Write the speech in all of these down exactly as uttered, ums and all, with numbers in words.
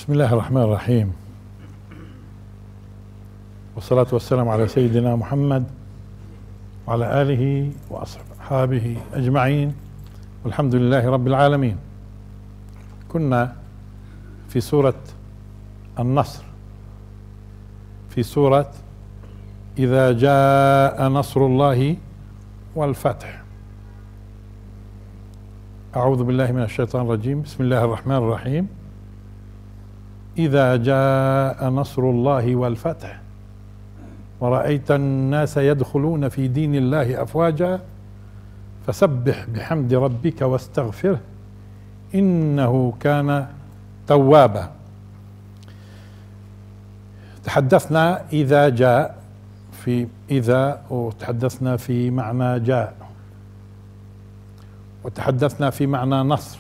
بسم الله الرحمن الرحيم، والصلاة والسلام على سيدنا محمد وعلى آله وأصحابه أجمعين، والحمد لله رب العالمين. كنا في سورة النصر، في سورة إذا جاء نصر الله والفتح. أعوذ بالله من الشيطان الرجيم. بسم الله الرحمن الرحيم. إذا جاء نصر الله والفتح ورأيت الناس يدخلون في دين الله أفواجا فسبح بحمد ربك واستغفره إنه كان توابا. تحدثنا إذا جاء في إذا، وتحدثنا في معنى جاء، وتحدثنا في معنى نصر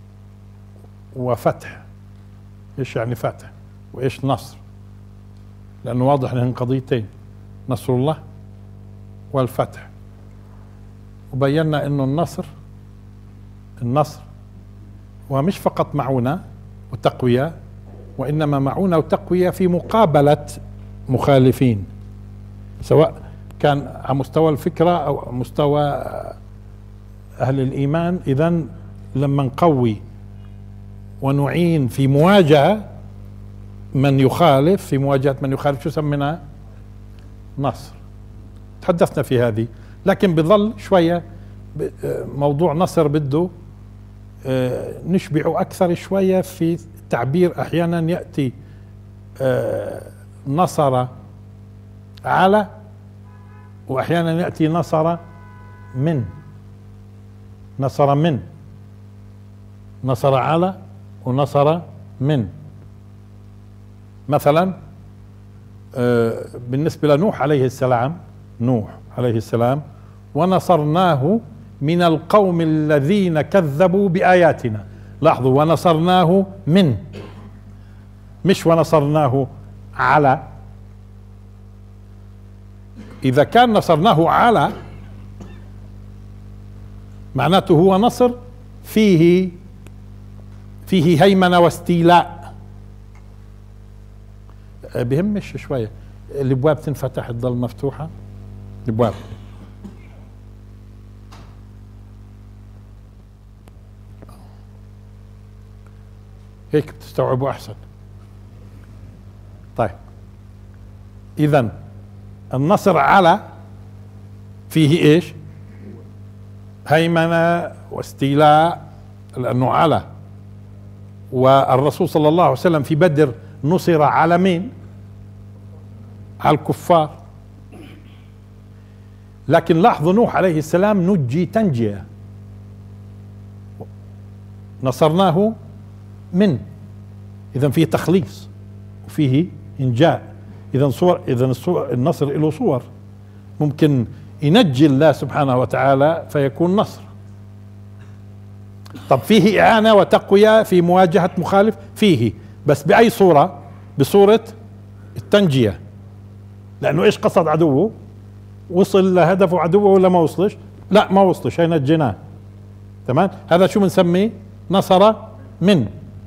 وفتح. ايش يعني فتح وايش نصر؟ لانه واضح انهن قضيتين، نصر الله والفتح. وبينا انه النصر النصر هو مش فقط معونة وتقوية، وانما معونة وتقوية في مقابلة مخالفين، سواء كان على مستوى الفكرة او مستوى اهل الايمان. اذن لما نقوي ونعين في مواجهة من يخالف، في مواجهة من يخالف، شو سميناه؟ نصر. تحدثنا في هذه، لكن بظل شوية موضوع نصر بده نشبعه أكثر شوية في التعبير. أحيانا يأتي نصر على، وأحيانا يأتي نصر من. نصر من، نصر على ونصر من. مثلا بالنسبة لنوح عليه السلام، نوح عليه السلام ونصرناه من القوم الذين كذبوا بآياتنا. لاحظوا، ونصرناه من، مش ونصرناه على. إذا كان نصرناه على معناته هو نصر فيه فيه هيمنة واستيلاء. بهمش شوية الابواب تنفتح تضل مفتوحة، الابواب. هيك بتستوعبوا احسن. طيب، اذا النصر على فيه ايش؟ هيمنة واستيلاء، لانه على. والرسول صلى الله عليه وسلم في بدر نصر على مين؟ على الكفار. لكن لاحظوا نوح عليه السلام نجي تنجية، نصرناه من. إذن فيه تخليص وفيه إنجاء. إذن صور، إذن النصر له صور. ممكن ينجي الله سبحانه وتعالى فيكون نصر. طب فيه إعانة وتقوية في مواجهة مخالف؟ فيه، بس بأي صورة؟ بصورة التنجية. لأنه إيش قصد عدوه؟ وصل لهدفه عدوه ولا ما وصلش؟ لا، ما وصلش، هي نجيناه. تمام؟ هذا شو بنسميه؟ نصر من.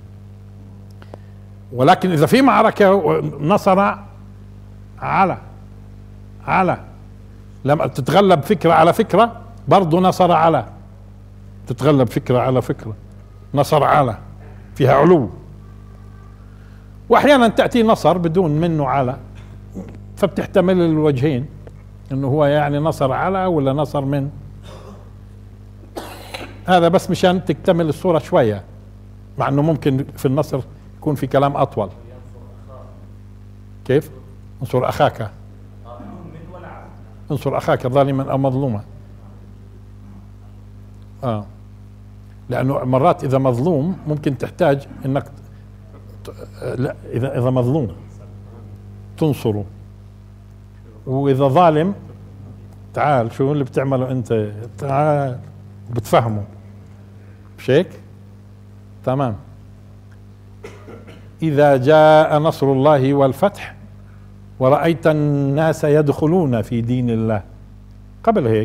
ولكن إذا في معركة نصر على على، لما تتغلب فكرة على فكرة برضو نصر على، تتغلب فكرة على فكرة نصر على، فيها علو. واحيانا تأتي نصر بدون منه على، فبتحتمل الوجهين، انه هو يعني نصر على ولا نصر من. هذا بس مشان تكتمل الصورة شوية، مع انه ممكن في النصر يكون في كلام اطول. كيف؟ انصر اخاك، انصر اخاك ظالما او مظلوما. اه لانه مرات اذا مظلوم ممكن تحتاج انك لا، اذا اذا مظلوم تنصره، واذا ظالم تعال شو اللي بتعمله انت، تعال بتفهمه، مش هيك؟ تمام. اذا جاء نصر الله والفتح ورأيت الناس يدخلون في دين الله. قبل هيك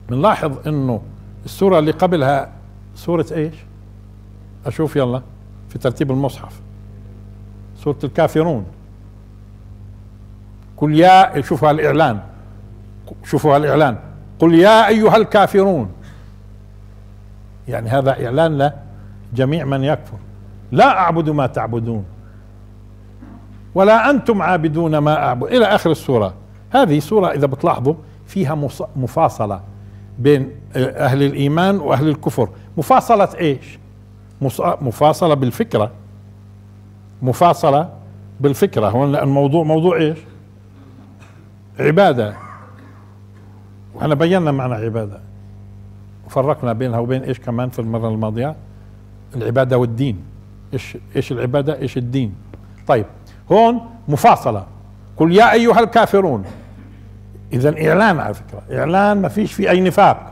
بنلاحظ انه السورة اللي قبلها سورة ايش؟ اشوف يلا في ترتيب المصحف. سورة الكافرون، قل يا، شوفوا الإعلان، شوفوا الإعلان، قل يا أيها الكافرون، يعني هذا إعلان لجميع من يكفر. لا أعبد ما تعبدون ولا أنتم عابدون ما أعبد، إلى آخر السورة. هذه سورة إذا بتلاحظوا فيها مفاصلة بين أهل الإيمان وأهل الكفر. مفاصلة إيش؟ مفاصلة بالفكرة، مفاصلة بالفكرة. هون الموضوع موضوع إيش؟ عبادة، وإحنا بينا معنى عبادة وفرقنا بينها وبين إيش كمان في المرة الماضية، العبادة والدين. إيش إيش العبادة، إيش الدين. طيب هون مفاصلة، قل يا أيها الكافرون، إذا إعلان، على فكرة إعلان ما فيش فيه أي نفاق.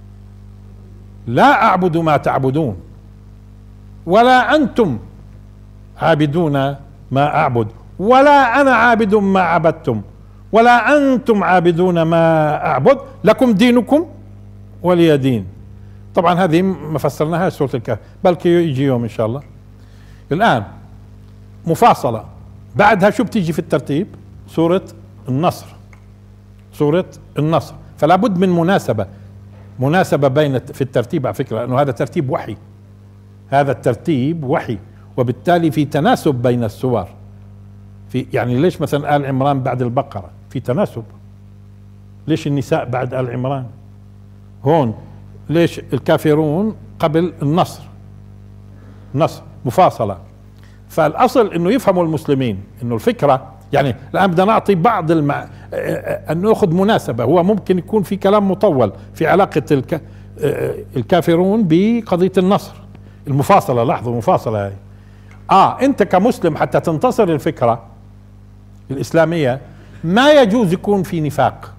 لا أعبد ما تعبدون ولا أنتم عابدون ما أعبد ولا أنا عابد ما عبدتم ولا أنتم عابدون ما أعبد، لكم دينكم ولي دين. طبعا هذه ما فسرناها سورة الكهف، بلكي يجي يوم إن شاء الله. الآن مفاصلة، بعدها شو بتيجي في الترتيب؟ سورة النصر، سورة النصر. فلا بد من مناسبة، مناسبة بين في الترتيب، على فكرة أنه هذا ترتيب وحي، هذا الترتيب وحي، وبالتالي في تناسب بين السور. في يعني ليش مثلا آل عمران بعد البقرة؟ في تناسب. ليش النساء بعد آل عمران؟ هون ليش الكافرون قبل النصر؟ نصر مفاصلة. فالأصل أنه يفهموا المسلمين أنه الفكرة، يعني الآن بدنا نعطي بعض المع... أن نأخذ مناسبة. هو ممكن يكون في كلام مطول في علاقة الك... الكافرون بقضية النصر، المفاصلة. لاحظوا مفاصلة هاي. آه أنت كمسلم حتى تنتصر الفكرة الإسلامية ما يجوز يكون في نفاق،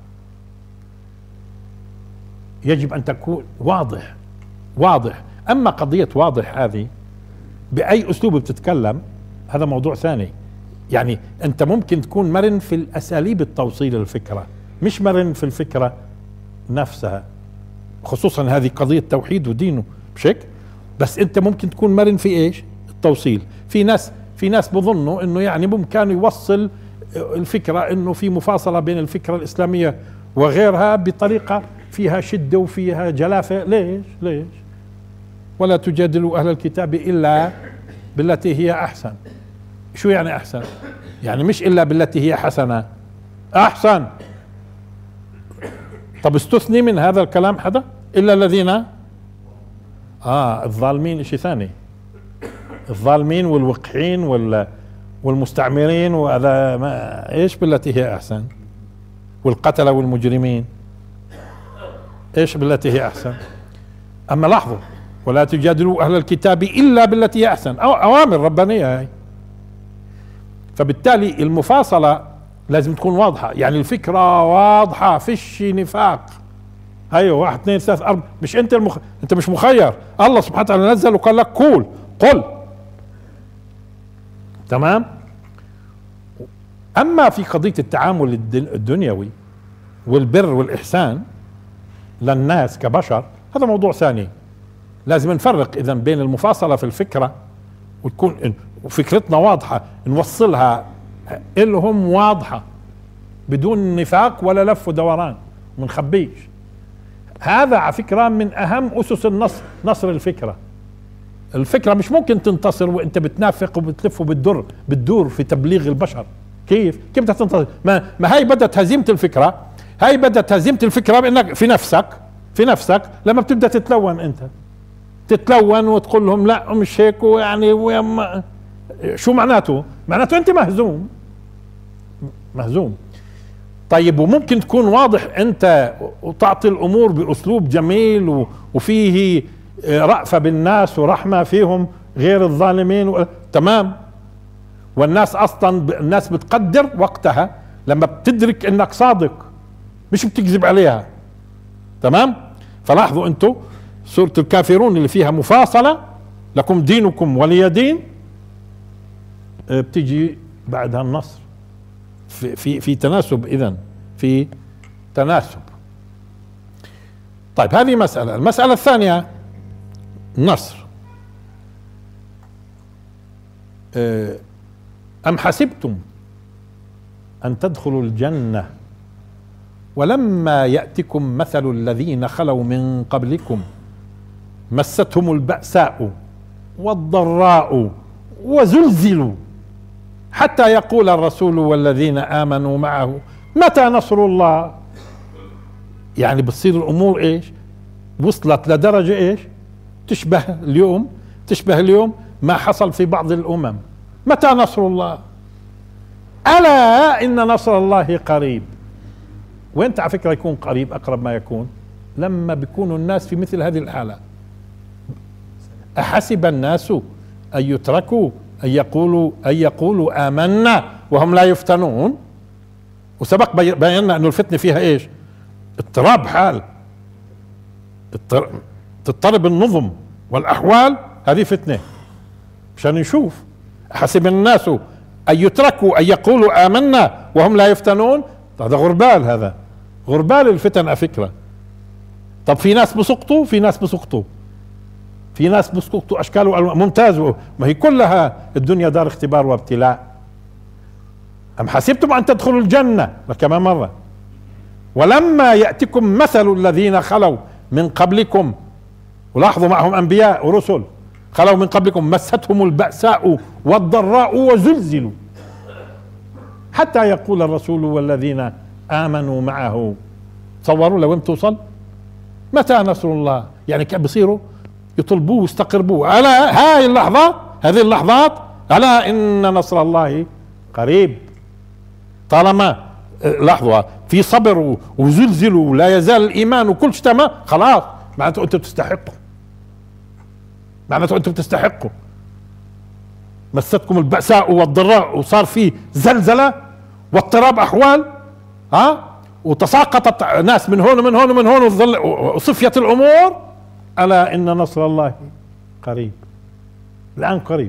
يجب أن تكون واضح واضح. أما قضية واضح هذه بأي أسلوب بتتكلم هذا موضوع ثاني. يعني أنت ممكن تكون مرن في الأساليب التوصيل الفكرة، مش مرن في الفكرة نفسها، خصوصا هذه قضية توحيد ودينه بشكل. بس أنت ممكن تكون مرن في إيش؟ التوصيل. في ناس في ناس بظنوا إنه يعني ممكن يوصل الفكرة إنه في مفاصلة بين الفكرة الإسلامية وغيرها بطريقة فيها شدة وفيها جلافة. ليش؟ ليش؟ ولا تجادلوا أهل الكتاب إلا بالتي هي أحسن. شو يعني أحسن؟ يعني مش إلا بالتي هي حسنة، أحسن. طب استثني من هذا الكلام حدا؟ إلا الذين آه الظالمين إشي ثاني. الظالمين والوقحين وال والمستعمرين وهذا ما إيش بالتي هي أحسن؟ والقتلة والمجرمين إيش بالتي هي أحسن؟ أما لاحظوا، ولا تجادلوا أهل الكتاب إلا بالتي هي أحسن، أو أوامر ربانية هاي. فبالتالي المفاصلة لازم تكون واضحة، يعني الفكرة واضحة، فيش نفاق. ايوه واحد اثنين ثلاث اربع، مش انت المخ... انت مش مخير، الله سبحانه وتعالى نزل وقال لك قول قل. تمام. اما في قضية التعامل الدنيوي والبر والإحسان للناس كبشر هذا موضوع ثاني. لازم نفرق اذا بين المفاصلة في الفكرة وتكون وفكرتنا واضحة نوصلها لهم واضحة بدون نفاق ولا لف ودوران منخبيش. هذا على فكرة من اهم اسس النصر، نصر الفكرة. الفكرة مش ممكن تنتصر وانت بتنافق وبتلف وبتدور بتدور في تبليغ البشر. كيف كيف بدها تنتصر؟ ما, ما هاي بدت هزيمة الفكرة، هاي بدت هزيمة الفكرة بانك في نفسك في نفسك لما بتبدأ تتلون، انت تتلون وتقول لهم لا مش هيك، ويعني ويما شو معناته؟ معناته انت مهزوم مهزوم. طيب وممكن تكون واضح انت وتعطي الامور باسلوب جميل وفيه رأفة بالناس ورحمة فيهم غير الظالمين و... تمام. والناس اصلا الناس بتقدر وقتها لما بتدرك انك صادق مش بتكذب عليها. تمام. فلاحظوا انتم سورة الكافرون اللي فيها مفاصلة لكم دينكم ولي دين بتيجي بعدها النصر في في في تناسب، اذا في تناسب. طيب هذه مسألة. المسألة الثانية النصر. أم حسبتم أن تدخلوا الجنة ولما يأتكم مثل الذين خلوا من قبلكم مستهم البأساء والضراء وزلزلوا حتى يقول الرسول والذين آمنوا معه متى نصر الله. يعني بتصير الأمور إيش؟ وصلت لدرجة إيش؟ تشبه اليوم تشبه اليوم ما حصل في بعض الأمم. متى نصر الله؟ ألا إن نصر الله قريب. وين على فكرة يكون قريب؟ أقرب ما يكون لما بيكونوا الناس في مثل هذه الحالة. أحسب الناس أن يتركوا أن يقولوا أن يقولوا آمنا وهم لا يفتنون. وسبق بينا أنه الفتنة فيها إيش؟ اضطراب حال، تضطرب النظم والأحوال، هذه فتنة. مشان نشوف أحسب الناس أن يتركوا أن يقولوا آمنا وهم لا يفتنون. هذا غربال، هذا غربال الفتن على فكرة. طب في ناس بسقطوا، في ناس بسقطوا في ناس بسقطوا أشكال ممتاز. ما هي كلها الدنيا دار اختبار وابتلاء. أم حسبتم أن تدخلوا الجنة، كمان مرة، ولما يأتكم مثل الذين خلوا من قبلكم، ولاحظوا معهم أنبياء ورسل، خلوا من قبلكم مستهم البأساء والضراء وزلزلوا حتى يقول الرسول والذين آمنوا معه. تصوروا لوين توصل؟ متى نصر الله؟ يعني كان بصيروا يطلبوه ويستقربوه. ألا هاي اللحظات، هذه اللحظات، ألا إن نصر الله قريب. طالما لاحظوا في صبر وزلزلوا ولا يزال الإيمان وكل شيء تمام، خلاص معناته أنتم تستحقوا، معناته أنتم تستحقوا. مستكم البأساء والضراء وصار في زلزلة واضطراب أحوال، ها، وتساقطت ناس من هون ومن هون ومن هون وصفيت الأمور. ألا إن نصر الله قريب. الآن قريب،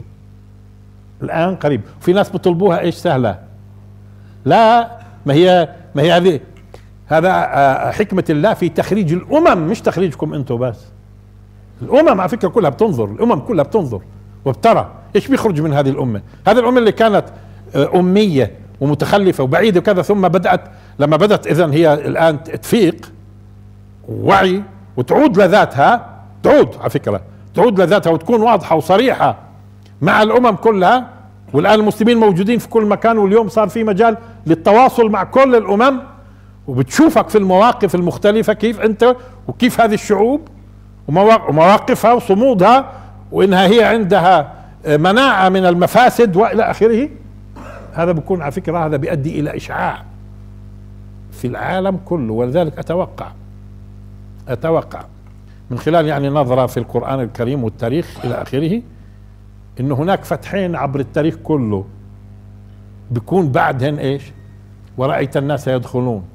الآن قريب. في ناس بيطلبوها إيش؟ سهلة. لا، ما هي ما هي هذه هذا حكمة الله في تخريج الأمم، مش تخريجكم أنتم بس. الأمم على فكرة كلها بتنظر، الأمم كلها بتنظر وبترى إيش بيخرج من هذه الأمة. هذه الأمة اللي كانت أمية ومتخلفة وبعيدة وكذا، ثم بدأت، لما بدأت إذن هي الآن تفيق ووعي وتعود لذاتها، تعود على فكرة تعود لذاتها وتكون واضحة وصريحة مع الأمم كلها. والآن المسلمين موجودين في كل مكان، واليوم صار في مجال للتواصل مع كل الأمم، وبتشوفك في المواقف المختلفة كيف أنت وكيف هذه الشعوب ومواقفها وصمودها، وإنها هي عندها مناعة من المفاسد وإلى آخره. هذا بيكون على فكرة هذا بيؤدي إلى إشعاع في العالم كله. ولذلك أتوقع أتوقع من خلال يعني نظرة في القرآن الكريم والتاريخ إلى آخره، إن هناك فتحين عبر التاريخ كله بيكون بعدهن إيش؟ ورأيت الناس يدخلون.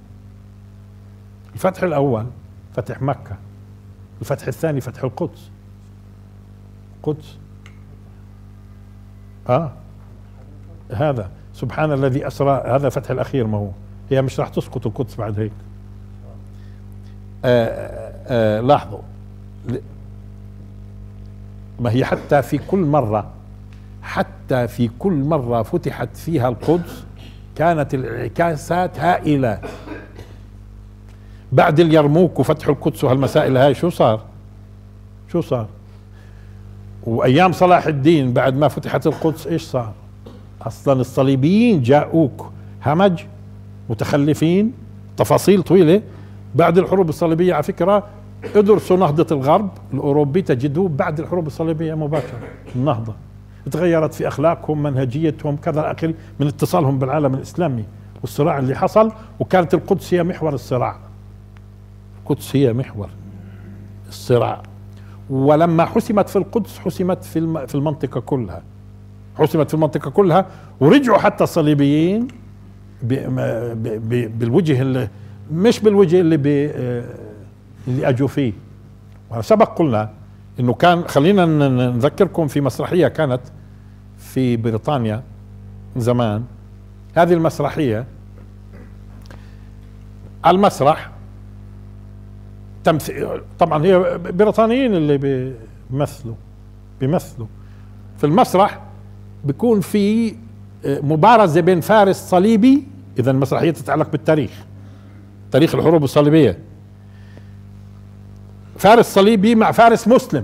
الفتح الأول فتح مكة، الفتح الثاني فتح القدس. قدس آه هذا سبحان الذي أسرى، هذا فتح الأخير. ما هو هي مش راح تسقط القدس بعد هيك. آه آه لاحظوا، ما هي حتى في كل مرة حتى في كل مرة فتحت فيها القدس كانت الانعكاسات هائلة. بعد اليرموك وفتح القدس وهالمسائل هاي شو صار؟ شو صار؟ وأيام صلاح الدين بعد ما فتحت القدس إيش صار؟ أصلا الصليبيين جاءوك همج متخلفين، تفاصيل طويلة. بعد الحروب الصليبية على فكرة ادرسوا نهضة الغرب الأوروبي تجدوه بعد الحروب الصليبية مباشرة. النهضة تغيرت في أخلاقهم، منهجيتهم، كذا آخر، من اتصالهم بالعالم الإسلامي والصراع اللي حصل. وكانت القدس هي محور الصراع، القدس هي محور الصراع. ولما حسمت في القدس حسمت في في المنطقة كلها، حسمت في المنطقة كلها. ورجعوا حتى الصليبيين بالوجه اللي مش بالوجه اللي بي اللي اجوا فيه. وسبق قلنا انه كان، خلينا نذكركم في مسرحية كانت في بريطانيا زمان. هذه المسرحية على المسرح تمثيل، طبعا هي بريطانيين اللي بيمثلوا بيمثلوا في المسرح. بيكون في مبارزة بين فارس صليبي، إذا المسرحية تتعلق بالتاريخ، تاريخ الحروب الصليبية، فارس صليبي مع فارس مسلم،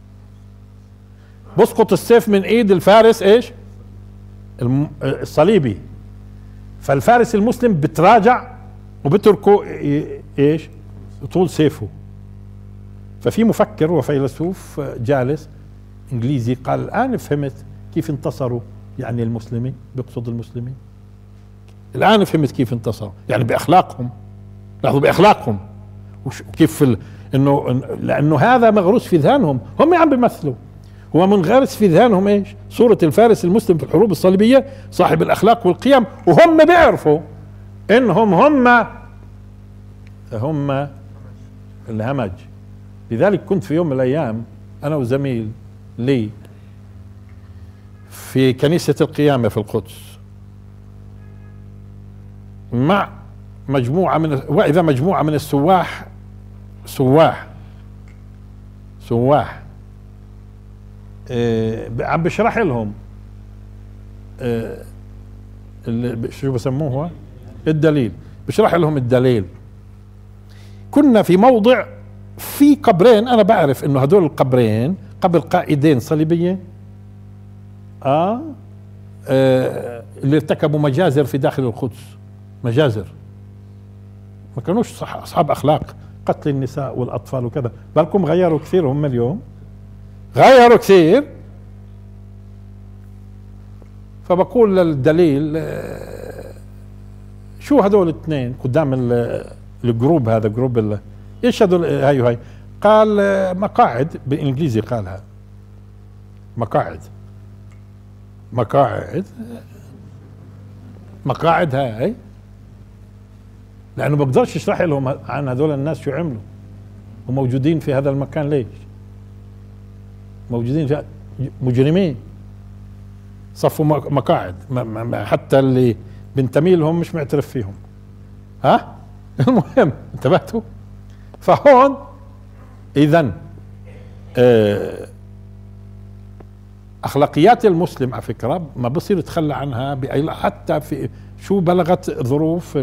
بسقط السيف من ايد الفارس ايش الصليبي، فالفارس المسلم بتراجع وبتركه ايش طول سيفه. ففي مفكر وفيلسوف جالس انجليزي قال الان فهمت كيف انتصروا، يعني المسلمين، بيقصد المسلمين، الان فهمت كيف انتصروا، يعني باخلاقهم، لاحظوا باخلاقهم وكيف ال... انه لانه هذا مغروس في ذهنهم، هم عم بيمثلوا، هو منغرس في ذهنهم ايش؟ صورة الفارس المسلم في الحروب الصليبية صاحب الاخلاق والقيم، وهم بيعرفوا انهم هم هم الهمج. لذلك كنت في يوم من الايام انا وزميل لي في كنيسة القيامة في القدس مع مجموعة من واذا مجموعة من السواح سواح سواح آه عم بشرح لهم آه شو بسموه الدليل، بشرح لهم الدليل. كنا في موضع في قبرين، انا بعرف انه هدول القبرين قبر قائدين صليبيين آه, اه اللي ارتكبوا مجازر في داخل القدس، مجازر ما كانوش صح اصحاب اخلاق، قتل النساء والاطفال وكذا، بالكم غيروا كثير هم اليوم، غيروا كثير. فبقول للدليل اه شو هذول الاثنين قدام الجروب، هذا جروب ايش هذول هاي وهاي؟ قال اه مقاعد، بالانجليزي قالها مقاعد مقاعد مقاعد هاي، لانه ما بقدرش يشرح لهم عن هذول الناس شو عملوا وموجودين في هذا المكان ليش، موجودين في مجرمين صفوا مقاعد، حتى اللي بنتمي لهم مش معترف فيهم. ها المهم انتبهتوا؟ فهون اذا اه اخلاقيات المسلم على فكره ما بصير يتخلى عنها باي، حتى في شو بلغت ظروف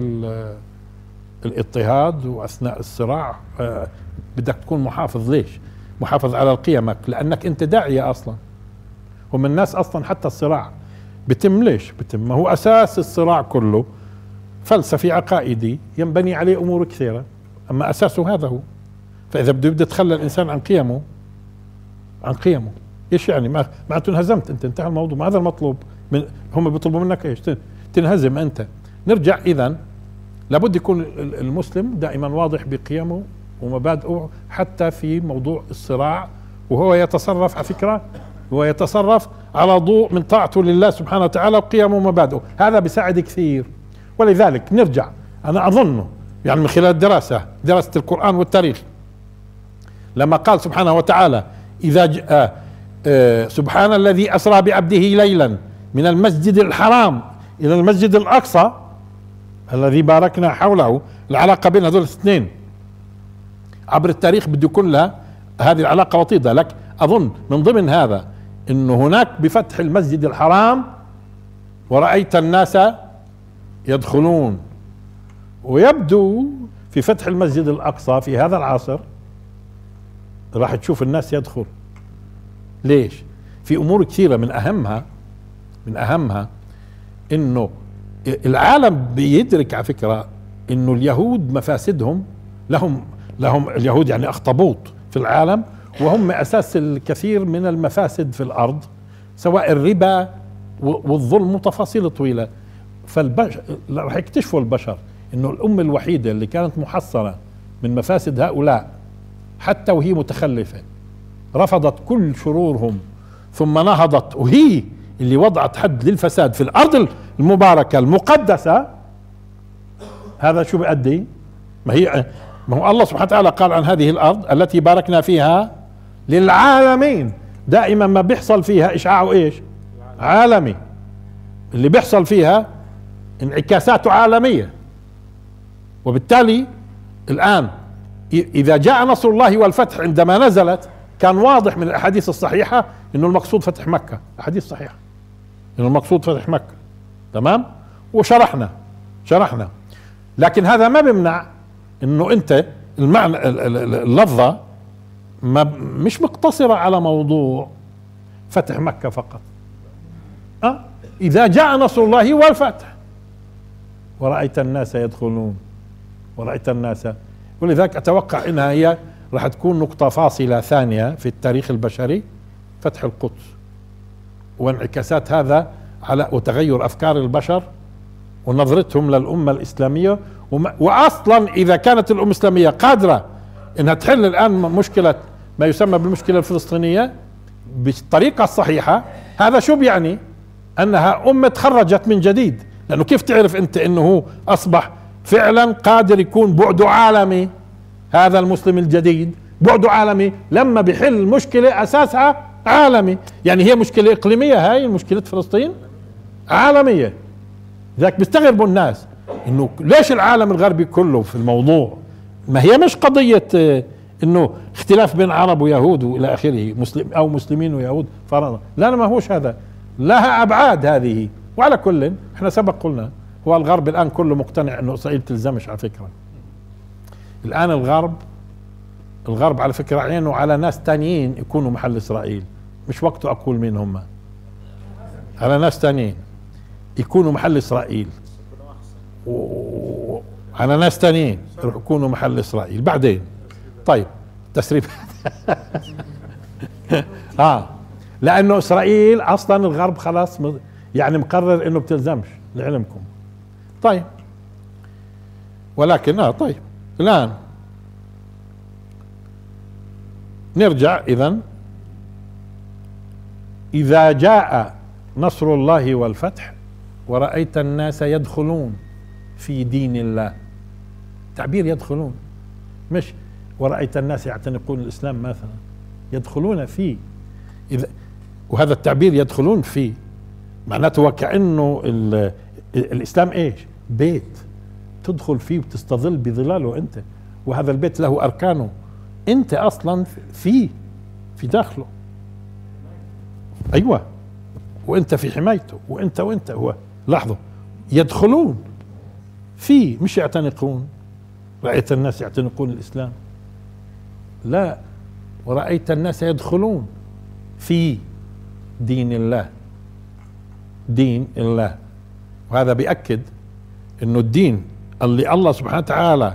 الاضطهاد واثناء الصراع اه بدك تكون محافظ. ليش محافظ على قيمك؟ لانك انت داعيه اصلا، هم الناس اصلا حتى الصراع بتم ليش بتم؟ ما هو اساس الصراع كله فلسفي عقائدي ينبني عليه امور كثيره، اما اساسه هذا هو. فاذا بده يبدا يتخلى الانسان عن قيمه عن قيمه ايش يعني؟ ما معناته انهزمت انت، انتهى الموضوع، ما هذا المطلوب من هم، بيطلبوا منك ايش؟ تنهزم انت. نرجع اذا لابد يكون المسلم دائما واضح بقيمه ومبادئه حتى في موضوع الصراع، وهو يتصرف على فكره هو يتصرف على ضوء من طاعته لله سبحانه وتعالى وقيمه ومبادئه، هذا بيساعد كثير. ولذلك نرجع، انا اظن يعني من خلال الدراسه دراسه القران والتاريخ، لما قال سبحانه وتعالى اذا جاء آه سبحان الذي اسرى بعبده ليلا من المسجد الحرام الى المسجد الاقصى الذي باركنا حوله، العلاقه بين هذول الاثنين عبر التاريخ بده يكون لها هذه العلاقه وطيده. لك اظن من ضمن هذا انه هناك بفتح المسجد الحرام ورأيت الناس يدخلون، ويبدو في فتح المسجد الاقصى في هذا العصر راح تشوف الناس يدخل. ليش؟ في امور كثيره، من اهمها من اهمها انه العالم بيدرك على فكره انه اليهود مفاسدهم لهم لهم اليهود يعني اخطبوط في العالم، وهم اساس الكثير من المفاسد في الارض، سواء الربا والظلم وتفاصيل طويله. فالبشر راح يكتشفوا البشر انه الامه الوحيده اللي كانت محصنه من مفاسد هؤلاء حتى وهي متخلفه، رفضت كل شرورهم ثم نهضت وهي اللي وضعت حد للفساد في الارض المباركه المقدسه. هذا شو بيؤدي؟ ما هي ما هو الله سبحانه وتعالى قال عن هذه الارض التي باركنا فيها للعالمين. دائما ما بيحصل فيها اشعاع ايش؟ عالمي. اللي بيحصل فيها انعكاساته عالميه، وبالتالي الان اذا جاء نصر الله والفتح عندما نزلت كان واضح من الاحاديث الصحيحه انه المقصود فتح مكه، احاديث صحيحه إنه المقصود فتح مكة. تمام، وشرحنا شرحنا لكن هذا ما بيمنع انه انت المعنى اللفظة ما مش مقتصرة على موضوع فتح مكة فقط. أه؟ إذا جاء نصر الله والفتح ورأيت الناس يدخلون ورأيت الناس، ولذلك أتوقع إنها هي راح تكون نقطة فاصلة ثانية في التاريخ البشري، فتح القدس وانعكاسات هذا على وتغير أفكار البشر ونظرتهم للأمة الإسلامية. وأصلا إذا كانت الأمة الإسلامية قادرة إنها تحل الآن مشكلة ما يسمى بالمشكلة الفلسطينية بالطريقة الصحيحة، هذا شو بيعني؟ أنها أمة تخرجت من جديد. لأنه كيف تعرف أنت أنه هو أصبح فعلا قادر يكون بعده عالمي؟ هذا المسلم الجديد بعده عالمي لما بيحل مشكلة أساسها عالمي. يعني هي مشكلة إقليمية، هاي مشكلة فلسطين عالمية. ذاك بيستغربوا الناس انه ليش العالم الغربي كله في الموضوع. ما هي مش قضية انه اختلاف بين عرب ويهود والى اخره، مسلم او مسلمين ويهود فرضا، لا ما هوش هذا، لها ابعاد هذه. وعلى كل احنا سبق قلنا هو الغرب الان كله مقتنع انه اسرائيل تلزمش. على فكرة الان الغرب الغرب على فكرة عينه على ناس تانيين يكونوا محل اسرائيل، مش وقته اقول مين هم، على ناس تانيين يكونوا محل اسرائيل وعلى ناس تانيين يكونوا محل اسرائيل بعدين. طيب تسريب اه لانه اسرائيل اصلا الغرب خلاص يعني مقرر انه بتلزمش لعلمكم. طيب ولكن اه طيب الان نرجع اذا اذا جاء نصر الله والفتح ورأيت الناس يدخلون في دين الله. تعبير يدخلون، مش ورأيت الناس يعتنقون الإسلام مثلا، يدخلون فيه. إذا وهذا التعبير يدخلون فيه معناته وكأنه الإسلام إيش؟ بيت تدخل فيه وتستظل بظلاله أنت، وهذا البيت له أركانه، أنت أصلا فيه في داخله. أيوة، وأنت في حمايته، وأنت وأنت هو. لاحظوا يدخلون فيه مش يعتنقون. رأيت الناس يعتنقون الإسلام، لا، ورأيت الناس يدخلون في دين الله، دين الله. وهذا بيأكد انه الدين اللي الله سبحانه وتعالى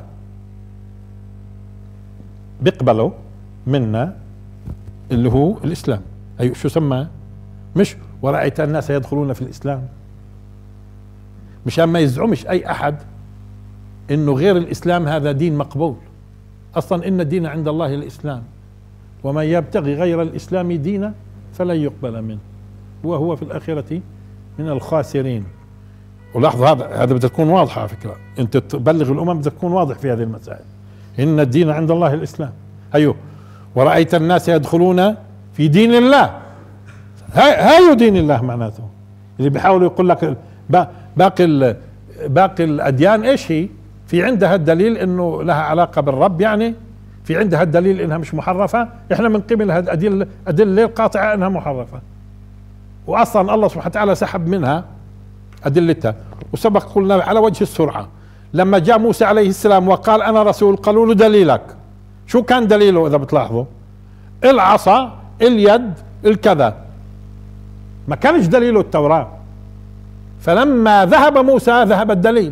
بيقبله منا اللي هو الإسلام. أي شو سماه؟ مش ورأيت الناس يدخلون في الإسلام، مشان ما يزعمش أي أحد إنه غير الإسلام هذا دين مقبول. أصلا إن الدين عند الله الإسلام، ومن يبتغي غير الإسلام دينا فلن يقبل منه وهو في الآخرة من الخاسرين. ولاحظوا هذا هذا بدها تكون واضحة على فكرة، أنت تبلغ الأمم بدها تكون واضح في هذه المسائل. إن الدين عند الله الإسلام. أيوه، ورأيت الناس يدخلون في دين الله. هاي هاي دين الله معناته. اللي بيحاولوا يقول لك باقي باقي الأديان ايش هي؟ في عندها الدليل انه لها علاقة بالرب، يعني في عندها الدليل انها مش محرفة. احنا من قبل هذه الأدلة أدلة قاطعة انها محرفة، واصلا الله سبحانه وتعالى سحب منها أدلتها. وسبق قلنا على وجه السرعة لما جاء موسى عليه السلام وقال انا رسول، قالوا له دليلك. شو كان دليله؟ اذا بتلاحظوا العصا، اليد، الكذا، ما كانش دليله التوراة. فلما ذهب موسى ذهب الدليل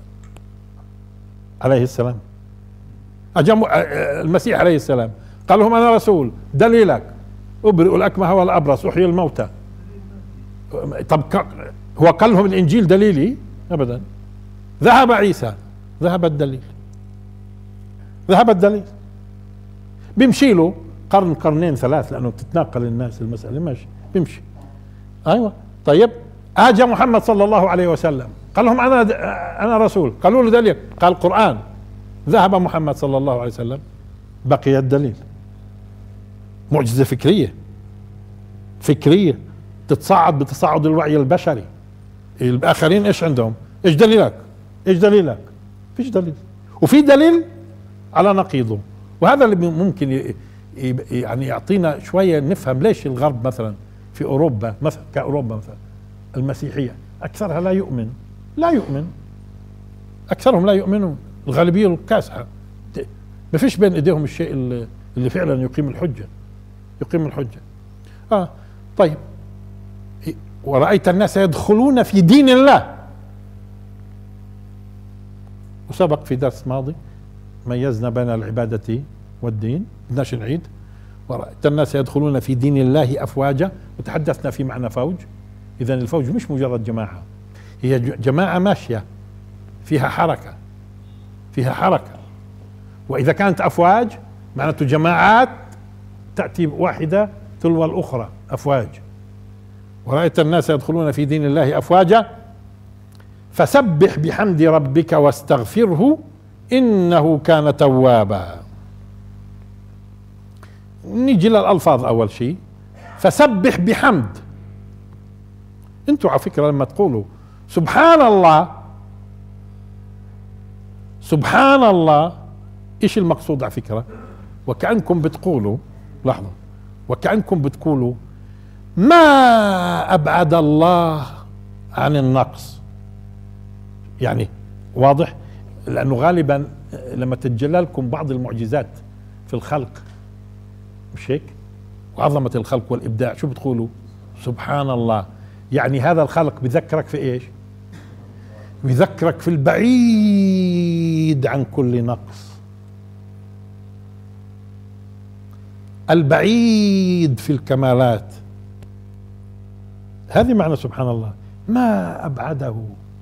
عليه السلام. أجا المسيح عليه السلام قال لهم أنا رسول، دليلك أبرئ الأكمه والأبرص، أحيي الموتى. طب هو قال لهم الإنجيل دليلي؟ أبدا. ذهب عيسى، ذهب الدليل، ذهب الدليل. بيمشي له قرن قرنين ثلاث لأنه بتتناقل الناس المسألة، ماشي بيمشي. أيوة. طيب اجى محمد صلى الله عليه وسلم قال لهم انا انا رسول، قالوا له دليل، قال القرآن. ذهب محمد صلى الله عليه وسلم، بقي الدليل. معجزة فكرية فكرية تتصاعد بتصاعد الوعي البشري. الآخرين ايش عندهم؟ ايش دليلك؟ ايش دليلك؟ فيش دليل، وفي دليل على نقيضه. وهذا اللي ممكن يعني يعطينا شوية نفهم ليش الغرب مثلا في أوروبا مثلا كأوروبا مثلا المسيحية أكثرها لا يؤمن، لا يؤمن، أكثرهم لا يؤمنون، الغالبية الكاسحة ما فيش بين إيديهم الشيء اللي, اللي فعلا يقيم الحجة، يقيم الحجة. آه طيب، ورأيت الناس يدخلون في دين الله، وسبق في درس ماضي ميزنا بين العبادة والدين، بدناش نعيد. ورأيت الناس يدخلون في دين الله أفواجا، وتحدثنا في معنى فوج. إذن الفوج مش مجرد جماعة، هي جماعة ماشية فيها حركة، فيها حركة. وإذا كانت أفواج معناته جماعات تأتي واحدة تلو الأخرى، أفواج. ورأيت الناس يدخلون في دين الله أفواجا فسبح بحمد ربك واستغفره إنه كان توابا. نيجي للألفاظ أول شيء، فسبح بحمد. انتوا على فكرة لما تقولوا سبحان الله، سبحان الله، ايش المقصود على فكرة؟ وكأنكم بتقولوا، لحظة، وكأنكم بتقولوا ما أبعد الله عن النقص. يعني واضح؟ لأنه غالبا لما تتجلى لكم بعض المعجزات في الخلق، مش هيك؟ وعظمة الخلق والإبداع، شو بتقولوا؟ سبحان الله. يعني هذا الخلق بذكرك في ايش؟ بذكرك في البعيد عن كل نقص، البعيد في الكمالات. هذه معنى سبحان الله، ما أبعده.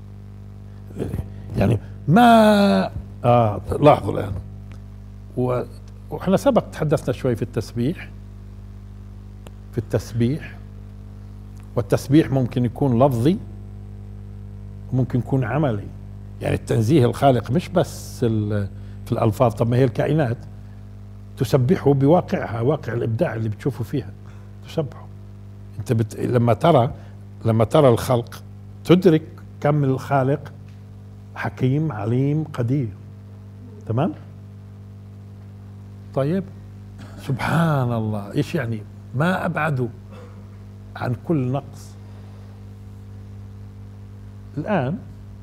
يعني ما آه لاحظوا الآن، وإحنا سبق تحدثنا شوي في التسبيح، في التسبيح والتسبيح ممكن يكون لفظي وممكن يكون عملي. يعني التنزيه الخالق مش بس في الألفاظ. طب ما هي الكائنات تسبحه بواقعها، واقع الإبداع اللي بتشوفه فيها تسبحه. انت بت... لما ترى لما ترى الخلق تدرك كم الخالق حكيم عليم قدير. تمام؟ طيب، سبحان الله ايش يعني؟ ما أبعده عن كل نقص. الآن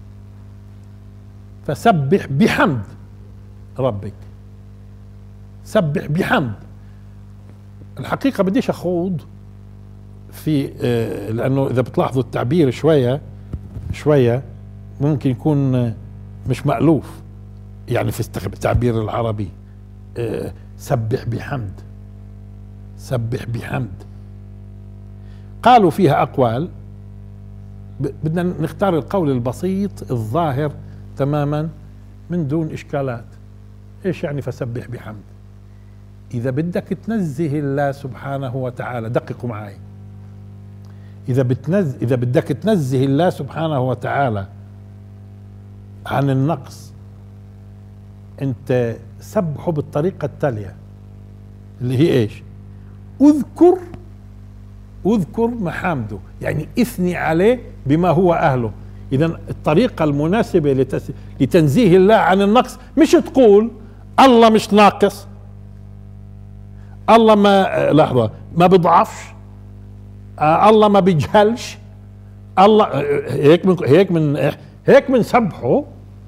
فسبح بحمد ربك، سبح بحمد. الحقيقة بديش أخوض في آه لأنه إذا بتلاحظوا التعبير شوية شوية ممكن يكون مش مألوف، يعني في التعبير العربي آه سبح بحمد، سبح بحمد. قالوا فيها أقوال، بدنا نختار القول البسيط الظاهر تماما من دون إشكالات. إيش يعني فسبح بحمد؟ إذا بدك تنزه الله سبحانه وتعالى، دققوا معي، إذا بتنز إذا بدك تنزه الله سبحانه وتعالى عن النقص، أنت سبحه بالطريقة التالية اللي هي إيش؟ اذكر اذكر محامده، يعني اثني عليه بما هو أهله. إذا الطريقة المناسبة لتس... لتنزيه الله عن النقص مش تقول الله مش ناقص، الله ما لحظة ما بيضعفش، آه الله ما بيجهلش، الله هيك من هيك من هيك من سبحه،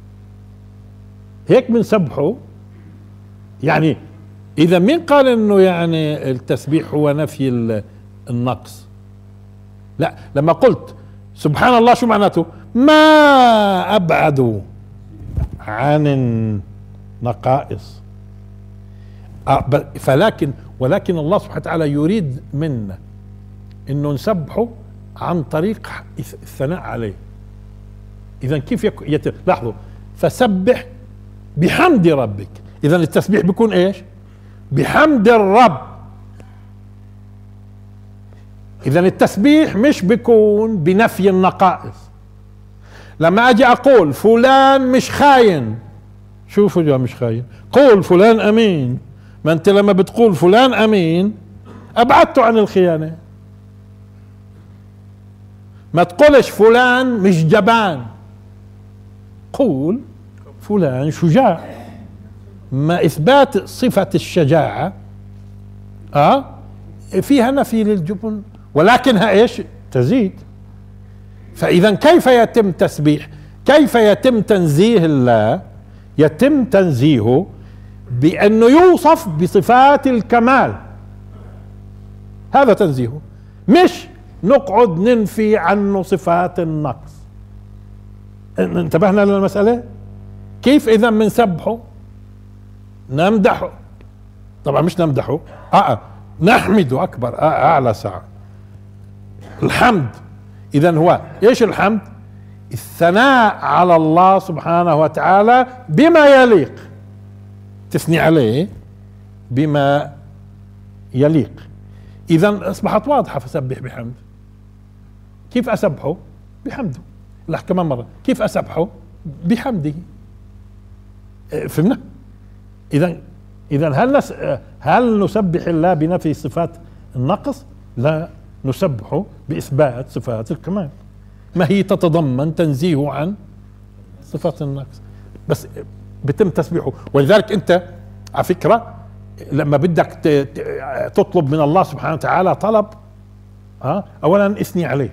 هيك من سبحه. يعني إذا مين قال إنه يعني التسبيح هو نفي النقص؟ لا، لما قلت سبحان الله شو معناته؟ ما أبعد عن النقائص. فلكن ولكن الله سبحانه وتعالى يريد منا إنه نسبحه عن طريق الثناء عليه. إذا كيف يت... لاحظوا، فسبح بحمد ربك. إذا التسبيح بيكون إيش؟ بحمد الرب. إذا التسبيح مش بيكون بنفي النقائص. لما أجي أقول فلان مش خاين، شوفوا يا مش خاين، قول فلان أمين. ما أنت لما بتقول فلان أمين أبعدته عن الخيانة. ما تقولش فلان مش جبان، قول فلان شجاع. ما إثبات صفة الشجاعة آه فيها نفي للجبن، ولكنها إيش؟ تزيد. فإذا كيف يتم تسبيح؟ كيف يتم تنزيه الله؟ يتم تنزيهه بأنه يوصف بصفات الكمال، هذا تنزيهه، مش نقعد ننفي عنه صفات النقص. انتبهنا للمسألة؟ كيف إذا بنسبحه نمدحه، طبعا مش نمدحه، آه نحمده أكبر، آه أعلى ساعة الحمد. إذا هو إيش الحمد؟ الثناء على الله سبحانه وتعالى بما يليق، تثني عليه بما يليق. إذا أصبحت واضحة، فسبح بحمد. كيف أسبحه؟ بحمده. لح كمان مرة، كيف أسبحه؟ بحمده. فهمنا؟ إذا إذا هل نس هل نسبح الله بنفي صفات النقص؟ لا، نسبحه بإثبات صفات الكمال، ما هي تتضمن تنزيهه عن صفات النقص، بس بتم تسبيحه. ولذلك أنت على فكرة لما بدك تطلب من الله سبحانه وتعالى طلب، ها أولا اثني عليه،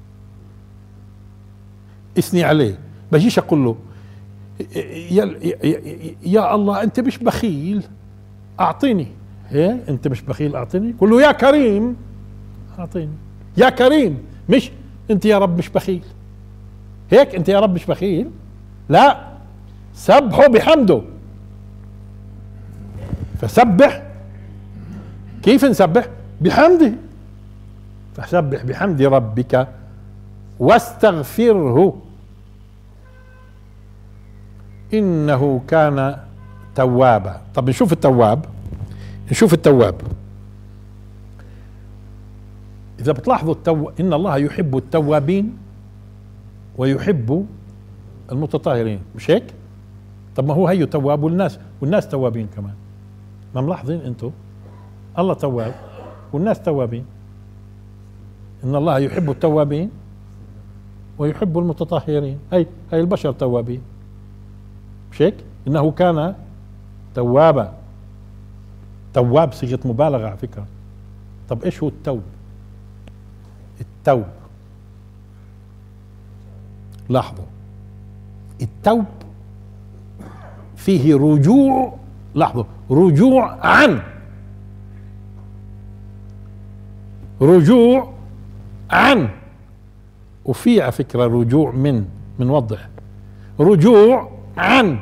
اثني عليه. بجيش أقول له يا, يا, يا الله أنت مش بخيل أعطيني، هي أنت مش بخيل أعطيني، قل له يا كريم أعطيني، يا كريم، مش أنت يا رب مش بخيل، هيك أنت يا رب مش بخيل، لا، سبحه بحمده. فسبح، كيف نسبح؟ بحمده. فسبح بحمد ربك واستغفره إنه كان توابا. طب نشوف التواب، نشوف التواب. إذا بتلاحظوا التو... إن الله يحب التوابين ويحب المتطهرين، مش هيك؟ طب ما هو هي تواب والناس والناس توابين كمان، ما ملاحظين انتم؟ الله تواب والناس توابين. إن الله يحب التوابين ويحب المتطهرين، هي هي البشر توابين، مش هيك؟ إنه كان توابا. تواب صيغة مبالغة على فكرة. طب إيش هو التوب؟ التوب، لاحظوا، التوب فيه رجوع، لاحظوا، رجوع عن، رجوع عن، وفي على فكرة رجوع من، بنوضح، رجوع عن.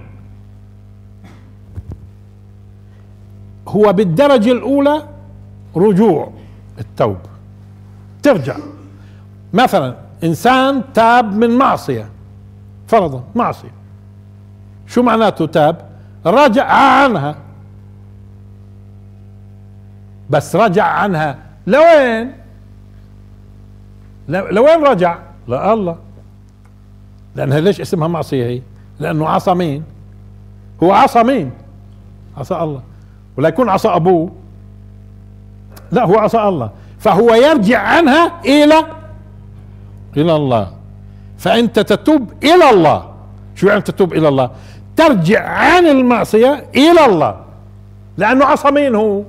هو بالدرجة الأولى رجوع التوب، ترجع. مثلا إنسان تاب من معصية، فرضا معصية، شو معناته تاب؟ رجع عنها، بس رجع عنها لوين؟ لوين رجع؟ لا الله، لأنها ليش اسمها معصية هي؟ لأنه عصى مين؟ هو عصى مين؟ عصى الله. ولا يكون عصى أبوه، لا، هو عصى الله، فهو يرجع عنها إلى إلى الله. فأنت تتوب إلى الله. شو يعني تتوب إلى الله؟ ترجع عن المعصية إلى الله، لأنه عصى مين هو؟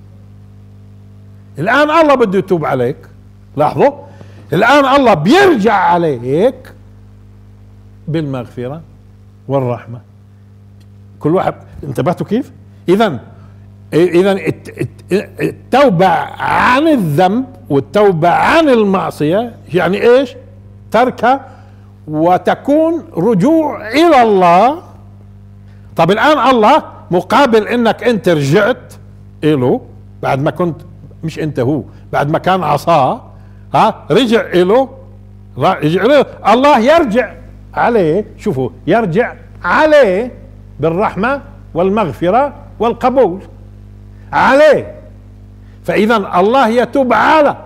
الآن الله بده يتوب عليك. لاحظوا، الآن الله بيرجع عليك بالمغفرة والرحمة. كل واحد، انتبهتوا كيف؟ إذن إذن التوبة عن الذنب والتوبة عن المعصية يعني إيش؟ تركها وتكون رجوع إلى الله. طب الآن الله مقابل إنك أنت رجعت إله بعد ما كنت، مش أنت، هو بعد ما كان عصاه، ها رجع إله، رجع له، الله يرجع عليه. شوفوا، يرجع عليه بالرحمة والمغفرة والقبول عليه. فإذا الله يتوب على،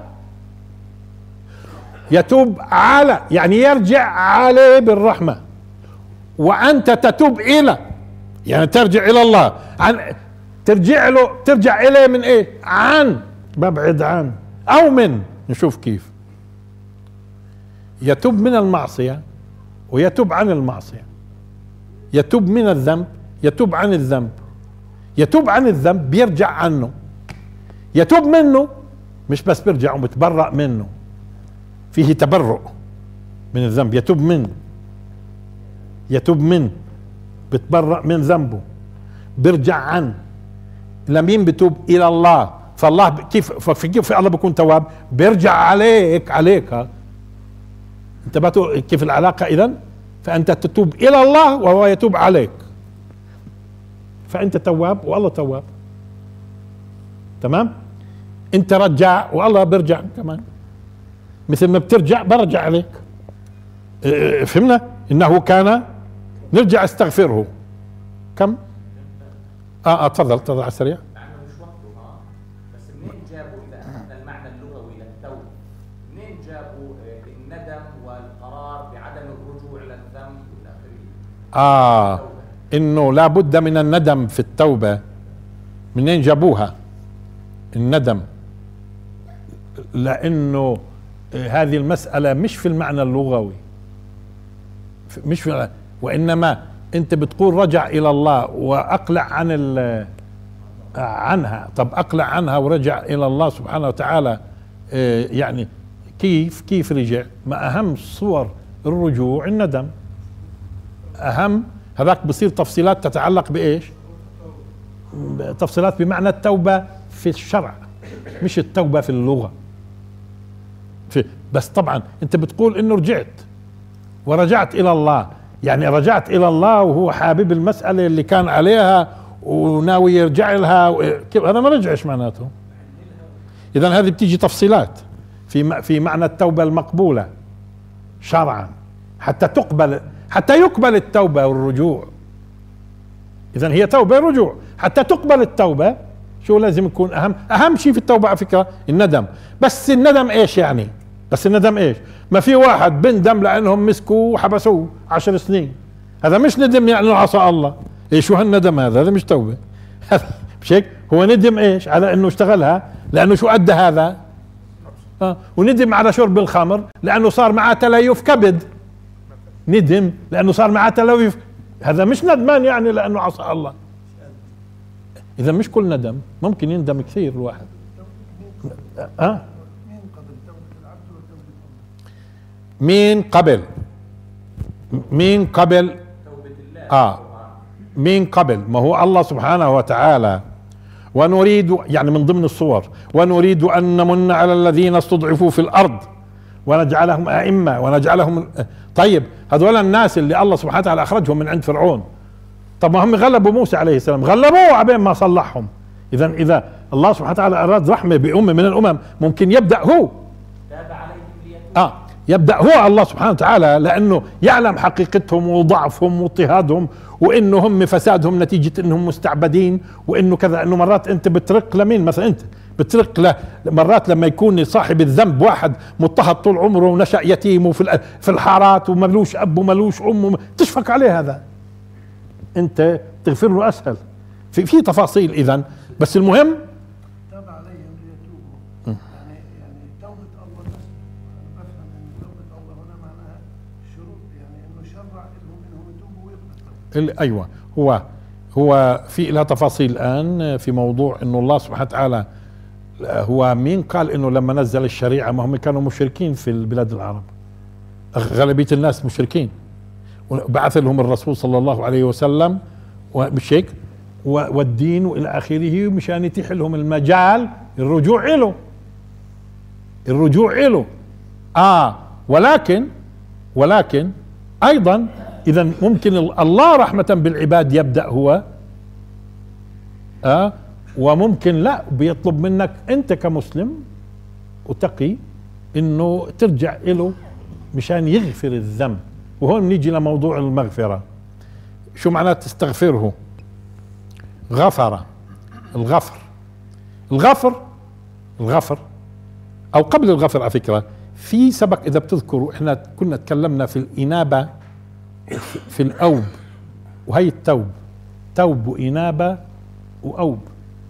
يتوب على يعني يرجع عليه بالرحمة، وأنت تتوب إلى يعني ترجع إلى الله، عن ترجع له، ترجع إليه من إيه؟ عن، ببعد عن أو من. نشوف كيف يتوب من المعصية ويتوب عن المعصية، يتوب من الذنب، يتوب عن الذنب. يتوب عن الذنب بيرجع عنه، يتوب منه مش بس بيرجع وبتبرأ منه، فيه تبرؤ، من الذنب، يتوب من يتوب من بتبرأ من ذنبه، بيرجع عن. لمين بتوب؟ الى الله. فالله كيف كيف الله بيكون تواب؟ بيرجع عليك عليك ها. انت بتقول كيف العلاقه اذا؟ فانت تتوب الى الله وهو يتوب عليك، فانت تواب والله تواب. تمام؟ انت رجع والله بيرجع كمان، مثل ما بترجع برجع عليك. اه فهمنا؟ انه كان نرجع استغفره. كم؟ اه اه تفضل تفضل على السريع. معنى مش وقته ها، بس منين جابوا اذا اخذنا المعنى اللغوي للتوبه؟ منين جابوا الندم والقرار بعدم الرجوع للذنب والى اخره؟ اه انه لا بد من الندم في التوبه. منين جابوها الندم؟ لانه هذه المساله مش في المعنى اللغوي، مش في، وانما انت بتقول رجع الى الله واقلع عن عنها. طب اقلع عنها ورجع الى الله سبحانه وتعالى، يعني كيف كيف رجع؟ ما اهم صور الرجوع الندم. اهم هذاك بصير تفصيلات تتعلق بايش؟ تفصيلات بمعنى التوبة في الشرع، مش التوبة في اللغة. في بس طبعا انت بتقول انه رجعت ورجعت الى الله، يعني رجعت الى الله وهو حابب المسألة اللي كان عليها وناوي يرجع لها، هذا ما رجعش معناته. اذا هذه بتيجي تفصيلات في في معنى التوبة المقبولة شرعا، حتى تقبل، حتى يقبل التوبة والرجوع. اذا هي توبة رجوع، حتى تقبل التوبة شو لازم يكون اهم؟ اهم شيء في التوبة على فكرة الندم. بس الندم ايش يعني؟ بس الندم ايش؟ ما في واحد بندم لانهم مسكوه وحبسوه عشر سنين، هذا مش ندم لانه عصى الله. ايش شو هالندم هذا؟ هذا مش توبة. مش هيك؟ هو ندم ايش؟ على انه اشتغلها، لانه شو ادى هذا؟ اه وندم على شرب الخمر لانه صار معاه تليف كبد. ندم لانه صار معاه تليف، هذا مش ندمان يعني لانه عصى الله. اذا مش كل ندم، ممكن يندم كثير الواحد. اه مين قبل؟ مين قبل؟ اه مين قبل؟ ما هو الله سبحانه وتعالى. ونريد يعني من ضمن الصور، ونريد ان نمن على الذين استضعفوا في الارض ونجعلهم ائمه ونجعلهم. طيب هذول الناس اللي الله سبحانه وتعالى اخرجهم من عند فرعون، طب ما هم غلبوا موسى عليه السلام، غلبوه عبين ما صلحهم. اذا اذا الله سبحانه وتعالى اراد رحمه بامه من الامم، ممكن يبدا هو اه يبدا هو الله سبحانه وتعالى، لانه يعلم حقيقتهم وضعفهم واضطهادهم، وانه هم فسادهم نتيجه انهم مستعبدين، وانه كذا. انه مرات انت بترق لمين؟ مثلا انت بترق له مرات لما يكون صاحب الذنب واحد مضطهد طول عمره ونشأ يتيم وفي في الحارات وملوش اب وملوش ام، تشفق عليه، هذا انت تغفر له اسهل. في في تفاصيل اذا، بس المهم تاب عليهم ليتوبوا. يعني يعني توبة الله نفسه، انا بفهم ان توبة الله هنا معناها شروط، يعني انه شرع لهم انهم يتوبوا ويقبلوا. ايوه، هو هو في لها تفاصيل الان في موضوع انه الله سبحانه وتعالى. هو مين قال انه لما نزل الشريعه؟ ما هم كانوا مشركين في البلاد العرب، غالبيه الناس مشركين، وبعث لهم الرسول صلى الله عليه وسلم مش هيك والدين والى اخره، مشان يتيح لهم المجال الرجوع له، الرجوع له. اه ولكن ولكن ايضا اذا ممكن الله رحمة بالعباد يبدأ هو، اه وممكن لا، بيطلب منك انت كمسلم وتقي انه ترجع له مشان يغفر الذنب. وهون نيجي لموضوع المغفرة. شو معناه تستغفره؟ غفر، الغفر الغفر الغفر او قبل الغفر على فكرة في سبق، اذا بتذكروا احنا كنا تكلمنا في الانابة في الاوب، وهي التوب، توب وانابة واوب.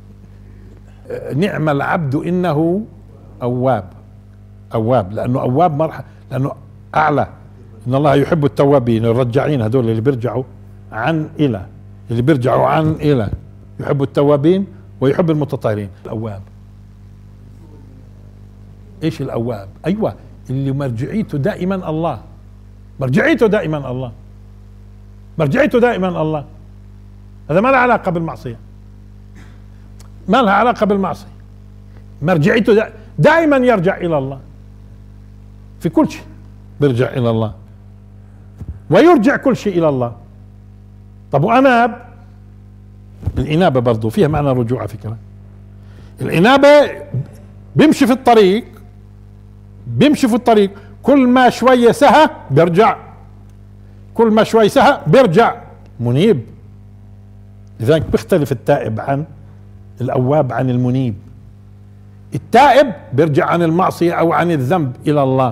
نعم العبد انه اواب، اواب لانه اواب مرحلة، لانه اعلى. ان الله يحب التوابين الرجعين، هذول اللي بيرجعوا عن الى، اللي بيرجعوا عن الى، يحب التوابين ويحب المتطهرين. الاواب ايش الاواب؟ ايوه اللي مرجعيته دائما الله، مرجعيته دائما الله، مرجعيته دائما الله. هذا ما له علاقة بالمعصية، ما لها علاقة بالمعصية. مرجعيته دائما يرجع إلى الله في كل شيء، بيرجع إلى الله ويرجع كل شيء إلى الله. طب وأناب، الإنابة برضو فيها معنى رجوع على فكرة. الإنابة بيمشي في الطريق، بيمشي في الطريق كل ما شوية سهى بيرجع، كل ما شوي سهى بيرجع منيب. لذلك بيختلف التائب عن الأواب عن المنيب. التائب بيرجع عن المعصية أو عن الذنب إلى الله،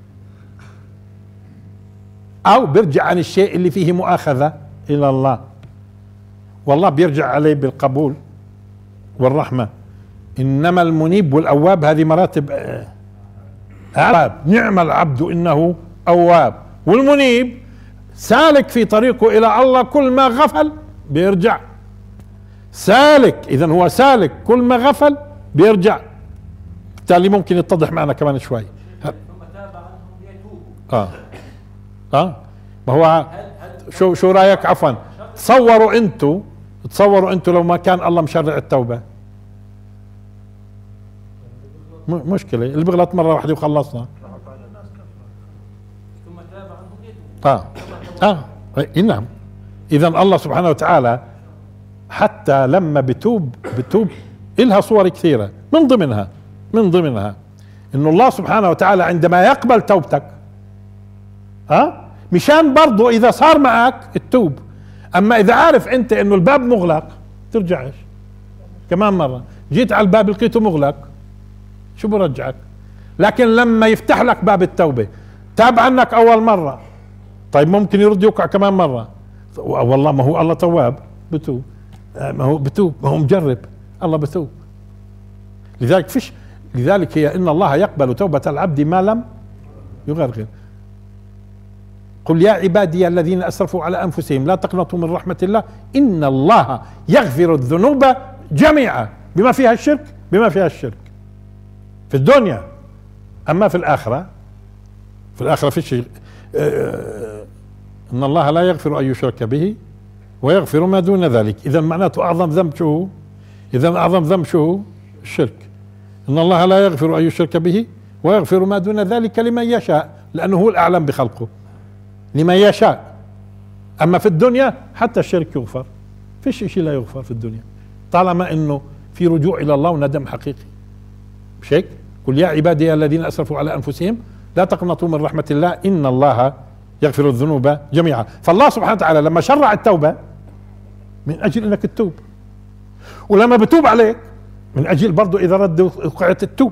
أو بيرجع عن الشيء اللي فيه مؤاخذة إلى الله، والله بيرجع عليه بالقبول والرحمة. إنما المنيب والأواب هذه مراتب أعلى. نعم العبد إنه أواب. والمنيب سالك في طريقه إلى الله، كل ما غفل بيرجع سالك. إذن هو سالك كل ما غفل بيرجع. بالتالي ممكن يتضح معنا كمان شوي. ثم تاب عنهم ليتوبوا. اه اه ما هو شو شو رايك؟ عفوا، تصوروا انتوا تصوروا انتوا لو ما كان الله مشرع التوبة، م- مشكلة اللي بيغلط مرة واحدة وخلصنا. ثم تاب عنهم ليتوبوا. اه اه إيه نعم. اذا الله سبحانه وتعالى حتى لما بتوب بتوب إلها صور كثيرة، من ضمنها من ضمنها انه الله سبحانه وتعالى عندما يقبل توبتك ها مشان برضو اذا صار معك التوب. اما اذا عارف انت انه الباب مغلق ترجعش كمان مرة، جيت على الباب لقيته مغلق شو برجعك؟ لكن لما يفتح لك باب التوبة، تاب عنك اول مرة، طيب ممكن يرد يوقع كمان مرة. والله ما هو الله تواب بتوب، ما هو بتوب، ما هو مجرب، الله بتوب. لذلك فيش، لذلك هي ان الله يقبل توبة العبد ما لم يغرغر. قل يا عبادي الذين اسرفوا على انفسهم لا تقنطوا من رحمة الله ان الله يغفر الذنوب جميعا، بما فيها الشرك، بما فيها الشرك في الدنيا. اما في الاخرة، في الاخرة في شيء ان الله لا يغفر ان يشرك به ويغفر ما دون ذلك. اذا معناته اعظم ذنب شو؟ اذا اعظم ذنب شو؟ الشرك. ان الله لا يغفر ان يشرك به ويغفر ما دون ذلك لمن يشاء، لانه هو الاعلم بخلقه، لمن يشاء. اما في الدنيا حتى الشرك يغفر، فيش شيء لا يغفر في الدنيا طالما انه في رجوع الى الله وندم حقيقي. مش هيك؟ قل يا عبادي الذين اسرفوا على انفسهم لا تقنطوا من رحمة الله ان الله يغفر الذنوب جميعا. فالله سبحانه وتعالى لما شرع التوبة من اجل انك تتوب، ولما بتوب عليك من اجل برضو اذا رد وقعت التوب،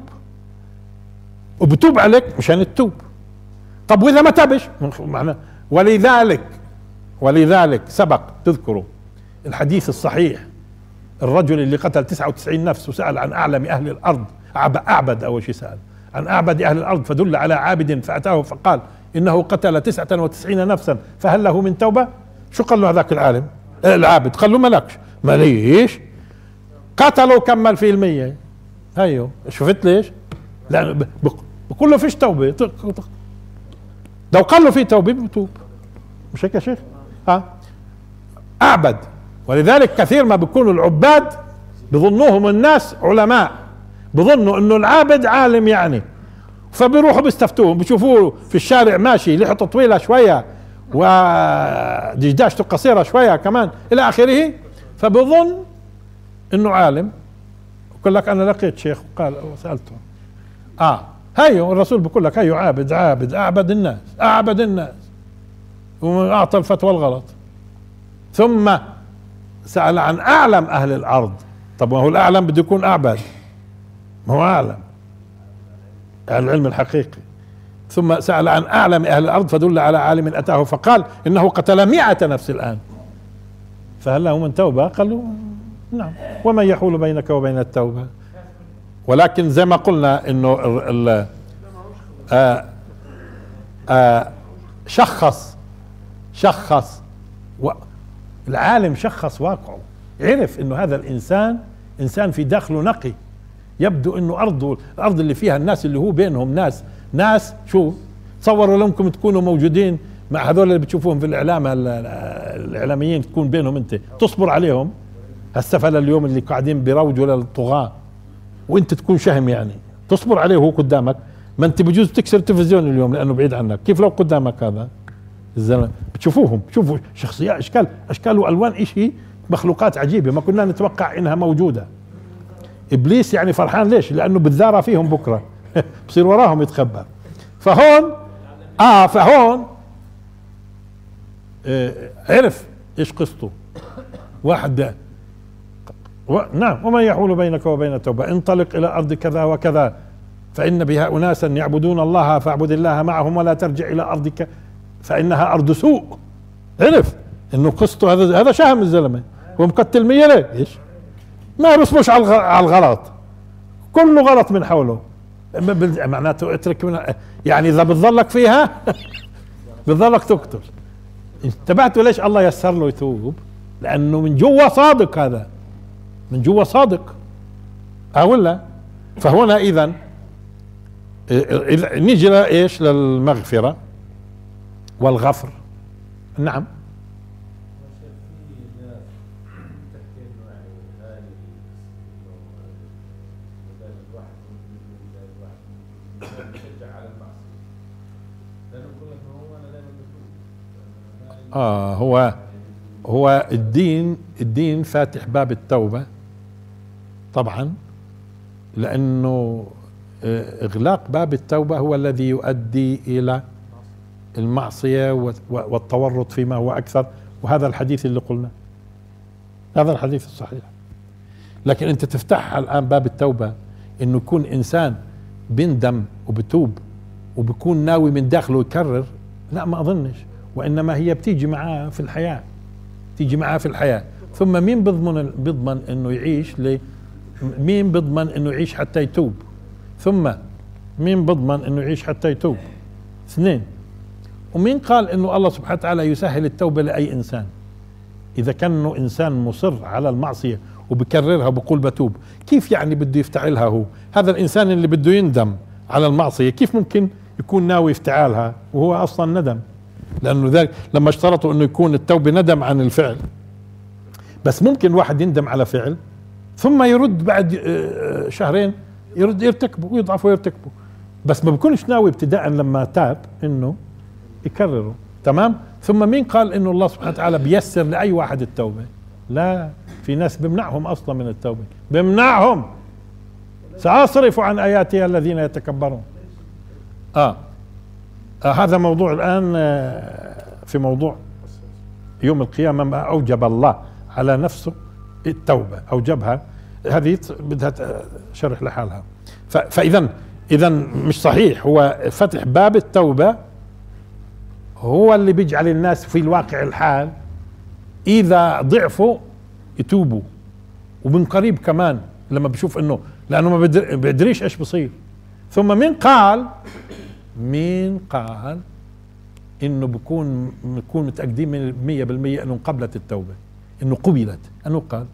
وبتوب عليك مشان التوب. طب واذا ما تابش معناه. ولذلك ولذلك سبق تذكروا الحديث الصحيح، الرجل اللي قتل تسعة وتسعين نفس وسأل عن اعلم اهل الارض، اعبد اول شيء سأل عن اعبد اهل الارض فدل على عابد فاتاه فقال انه قتل تسعة وتسعين نفسا فهل له من توبة؟ شو قال له هذاك العالم العابد؟ قال له مالكش. ما ليش؟ قتلوا كمل في المية. هيو شفت ليش؟ لأن بقول له فيش توبة، لو قال له في توبة بتوب. مش هيك يا شيخ؟ ها أعبد. ولذلك كثير ما بيكونوا العباد بظنوهم الناس علماء، بظنوا انه العابد عالم يعني، فبيروحوا بيستفتوهم، بيشوفوه في الشارع ماشي لحيته طويلة شوية ودجداشته قصيرة شوية كمان إلى آخره، فبظن انه عالم. يقول لك انا لقيت شيخ وقال وسالته اه هيو الرسول بيقول لك هيو عابد عابد اعبد الناس اعبد الناس واعطى الفتوى الغلط. ثم سأل عن اعلم اهل الارض. طب ما هو الاعلم بده يكون اعبد، ما هو اعلم العلم الحقيقي. ثم سأل عن اعلم اهل الارض فدل على عالم اتاه فقال انه قتل مئة نفس الان فهل له من توبة؟ قالوا نعم. ومن يحول بينك وبين التوبة؟ ولكن زي ما قلنا انه ال ال آه شخص شخص العالم شخص واقعه، عرف انه هذا الانسان انسان في داخله نقي، يبدو انه ارضه الارض اللي فيها الناس اللي هو بينهم ناس ناس شو تصوروا لكم تكونوا موجودين مع هذول اللي بتشوفوهم في الاعلام الاعلاميين تكون بينهم انت تصبر عليهم هالسفل اليوم اللي قاعدين بيروجوا للطغاة وانت تكون شهم يعني تصبر عليه وهو قدامك. ما انت بجوز تكسر التلفزيون اليوم لانه بعيد عنك، كيف لو قدامك هذا الزلمه بتشوفوهم شوفوا شخصيات اشكال اشكال والوان اشي مخلوقات عجيبه ما كنا نتوقع انها موجوده. ابليس يعني فرحان ليش؟ لانه بتذارى فيهم بكره بصير وراهم يتخبى. فهون اه فهون آه عرف ايش قصته واحد و... نعم ومن يحول بينك وبين التوبه انطلق الى ارض كذا وكذا فان بها اناسا يعبدون الله فاعبد الله معهم ولا ترجع الى ارضك فانها ارض سوء. عرف انه قصته هذا هذا شهم الزلمه ومقتل مية ليه؟ ايش؟ ما بيصبش على الغلط كله غلط من حوله معناته اترك من يعني اذا بتظلك فيها بتظلك تقتل. انتبهتوا ليش الله يسر له يتوب؟ لانه من جوا صادق، هذا من جوا صادق اه ولا؟ فهنا اذا نيجي لايش؟ للمغفرة والغفر. نعم اه هو هو الدين الدين فاتح باب التوبة طبعا، لانه اغلاق باب التوبة هو الذي يؤدي الى المعصية والتورط فيما هو اكثر، وهذا الحديث اللي قلنا هذا الحديث الصحيح. لكن انت تفتح الان باب التوبة انه يكون انسان بندم وبتوب وبكون ناوي من داخله يكرر، لا ما اظنش، وانما هي بتيجي معاه في الحياة، تيجي معاه في الحياة. ثم مين بضمن بضمن انه يعيش لي؟ مين بضمن انه يعيش حتى يتوب؟ ثم مين بضمن انه يعيش حتى يتوب؟ اثنين. ومين قال انه الله سبحانه وتعالى يسهل التوبة لاي انسان؟ اذا كان انسان مصر على المعصية وبكررها وبقول بتوب، كيف يعني بده يفتعلها هو؟ هذا الانسان اللي بده يندم على المعصية كيف ممكن يكون ناوي افتعالها وهو اصلا ندم؟ لانه ذلك لما اشترطوا انه يكون التوبة ندم عن الفعل. بس ممكن واحد يندم على فعل ثم يرد بعد شهرين يرد يرتكبه ويضعف ويرتكبه، بس ما بكونش ناوي ابتداء لما تاب انه يكرره. تمام. ثم مين قال انه الله سبحانه وتعالى بيسر لاي واحد التوبة؟ لا، في ناس بمنعهم اصلا من التوبة، بمنعهم. سأصرف عن اياتي الذين يتكبرون. اه, آه هذا موضوع الان آه في موضوع يوم القيامة ما اوجب الله على نفسه التوبة اوجبها، هذه بدها شرح لحالها. فاذا اذا مش صحيح، هو فتح باب التوبة هو اللي بيجعل الناس في الواقع الحال اذا ضعفوا يتوبوا، ومن قريب كمان لما بشوف انه لانه ما بيدريش ايش بصير. ثم مين قال مين قال انه بكون بكون متاكدين من مية بالمية انه قبلت التوبة، انه قبلت؟ انه قال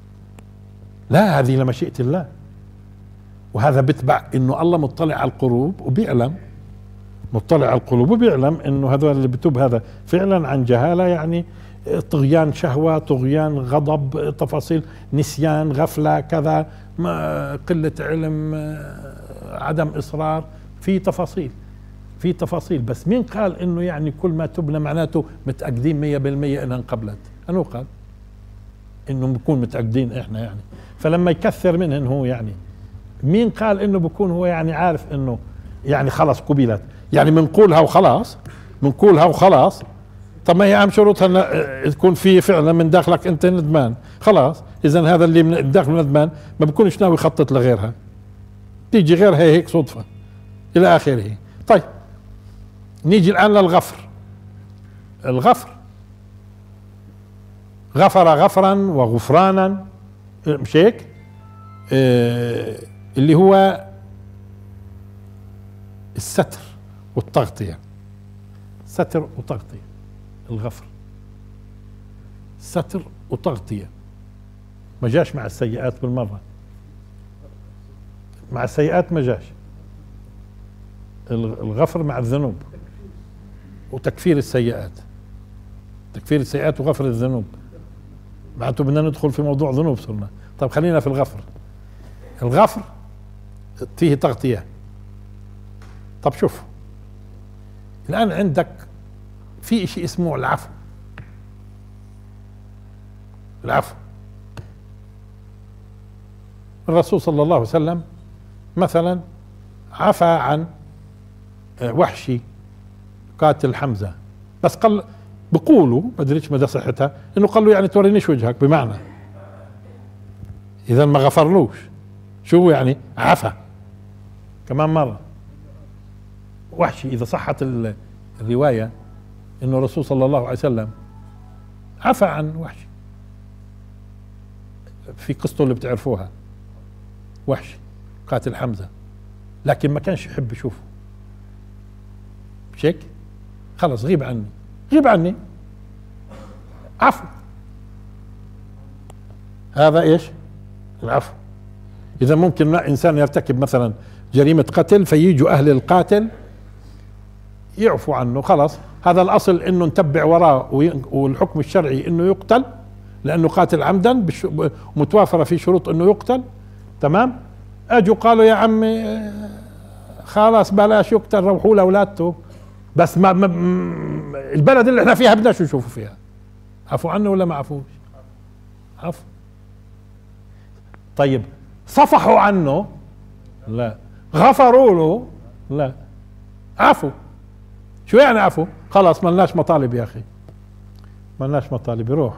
لا، هذه لمشيئة الله. وهذا بتبع انه الله مطلع على القلوب وبيعلم، مطلع على القلوب وبيعلم انه هذا اللي بتوب هذا فعلا عن جهالة، يعني طغيان شهوة، طغيان غضب، تفاصيل نسيان، غفلة، كذا، قلة علم، عدم إصرار، في تفاصيل في تفاصيل. بس مين قال انه يعني كل ما تبنا معناته متأكدين مية بالمية انها انقبلت؟ انه قال انه بنكون متأكدين احنا يعني. فلما يكثر منهن هو يعني مين قال انه بكون هو يعني عارف انه يعني خلاص قبلت؟ يعني بنقولها وخلاص، بنقولها وخلاص. طب ما هي اهم شروطها تكون في فعلا من داخلك انت ندمان، خلاص. اذا هذا اللي من داخله ندمان ما بكونش ناوي يخطط لغيرها، تيجي غيرها هيك صدفة الى اخره. طيب نيجي الان للغفر. الغفر غفر غفرا وغفرانا، مش هيك؟ آه اللي هو الستر والتغطية. ستر وتغطية، الغفر ستر وتغطية، ما جاش مع السيئات بالمرة، مع السيئات ما جاش، الغفر مع الذنوب. وتكفير السيئات، تكفير السيئات وغفر الذنوب. معناته بدنا ندخل في موضوع ذنوب صرنا. طب خلينا في الغفر. الغفر فيه تغطية. طب شوف الآن عندك في شيء اسمه العفو. العفو الرسول صلى الله عليه وسلم مثلا عفى عن وحشي قاتل حمزة، بس قال بقولوا ما ادريش مدى صحتها انه قال له يعني تورينيش وجهك، بمعنى اذا ما غفرلوش. شو يعني عفى كمان مرة وحشي. اذا صحت الرواية انه الرسول صلى الله عليه وسلم عفى عن وحشي في قصته اللي بتعرفوها، وحشي قاتل حمزة، لكن ما كانش يحب يشوفه. مش هيك؟ خلص غيب عني، غيب عني، عفو. هذا ايش؟ العفو. اذا ممكن انسان يرتكب مثلا جريمة قتل فييجوا اهل القاتل يعفو عنه، خلاص هذا الاصل انه نتبع وراه، والحكم الشرعي انه يقتل لانه قاتل عمدا متوافرة في شروط انه يقتل. تمام؟ اجوا قالوا يا عمي خلاص بلاش يقتل، روحوا لاولادته، بس ما, ما البلد اللي احنا فيها بدناش نشوفوا فيها. عفوا عنه ولا ما عفوش؟ عفو. طيب صفحوا عنه؟ لا. غفروا له؟ لا. عفو. شو يعني عفو؟ خلاص ما لناش مطالب يا اخي، ما لناش مطالب، يروح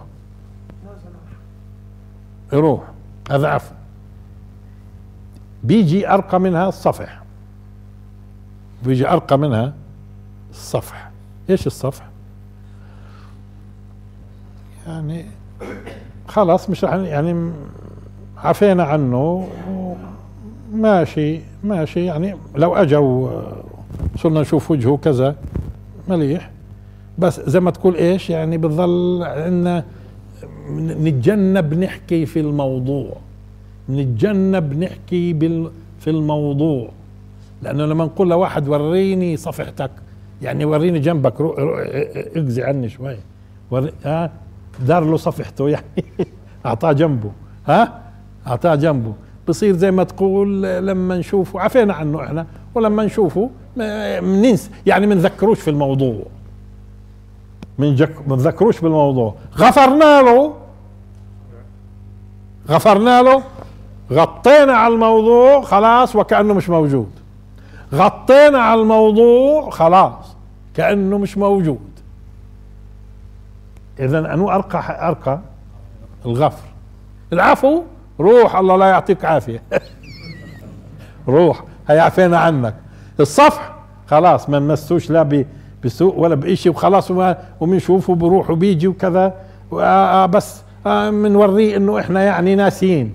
يروح. هذا عفو. بيجي ارقى منها الصفح، بيجي ارقى منها الصفح. ايش الصفح؟ يعني خلاص مش يعني عفينا عنه ماشي ماشي، يعني لو اجوا صرنا نشوف وجهه كذا مليح، بس زي ما تقول ايش يعني بتظل عندنا نتجنب نحكي في الموضوع، نتجنب نحكي بال في الموضوع، لانه لما نقول لواحد وريني صفحتك يعني وريني جنبك، رو رو اجزي عني شوي، وري ها دار له صفحته يعني اعطاه جنبه، ها اعطاه جنبه. بصير زي ما تقول لما نشوفه عفينا عنه احنا، ولما نشوفه مننسى يعني منذكروش في الموضوع، منذكروش بالموضوع. غفرنا له، غفرنا له، غطينا على الموضوع خلاص وكأنه مش موجود، غطينا على الموضوع خلاص كأنه مش موجود. إذن أنو أرقى أرقى الغفر. العفو روح الله لا يعطيك عافية روح هيعفينا عنك. الصفح خلاص ما نمسوش لا بسوء ولا بإشي وخلاص، ومنشوفه بروح وبيجي وكذا، بس منوريه إنه إحنا يعني ناسيين،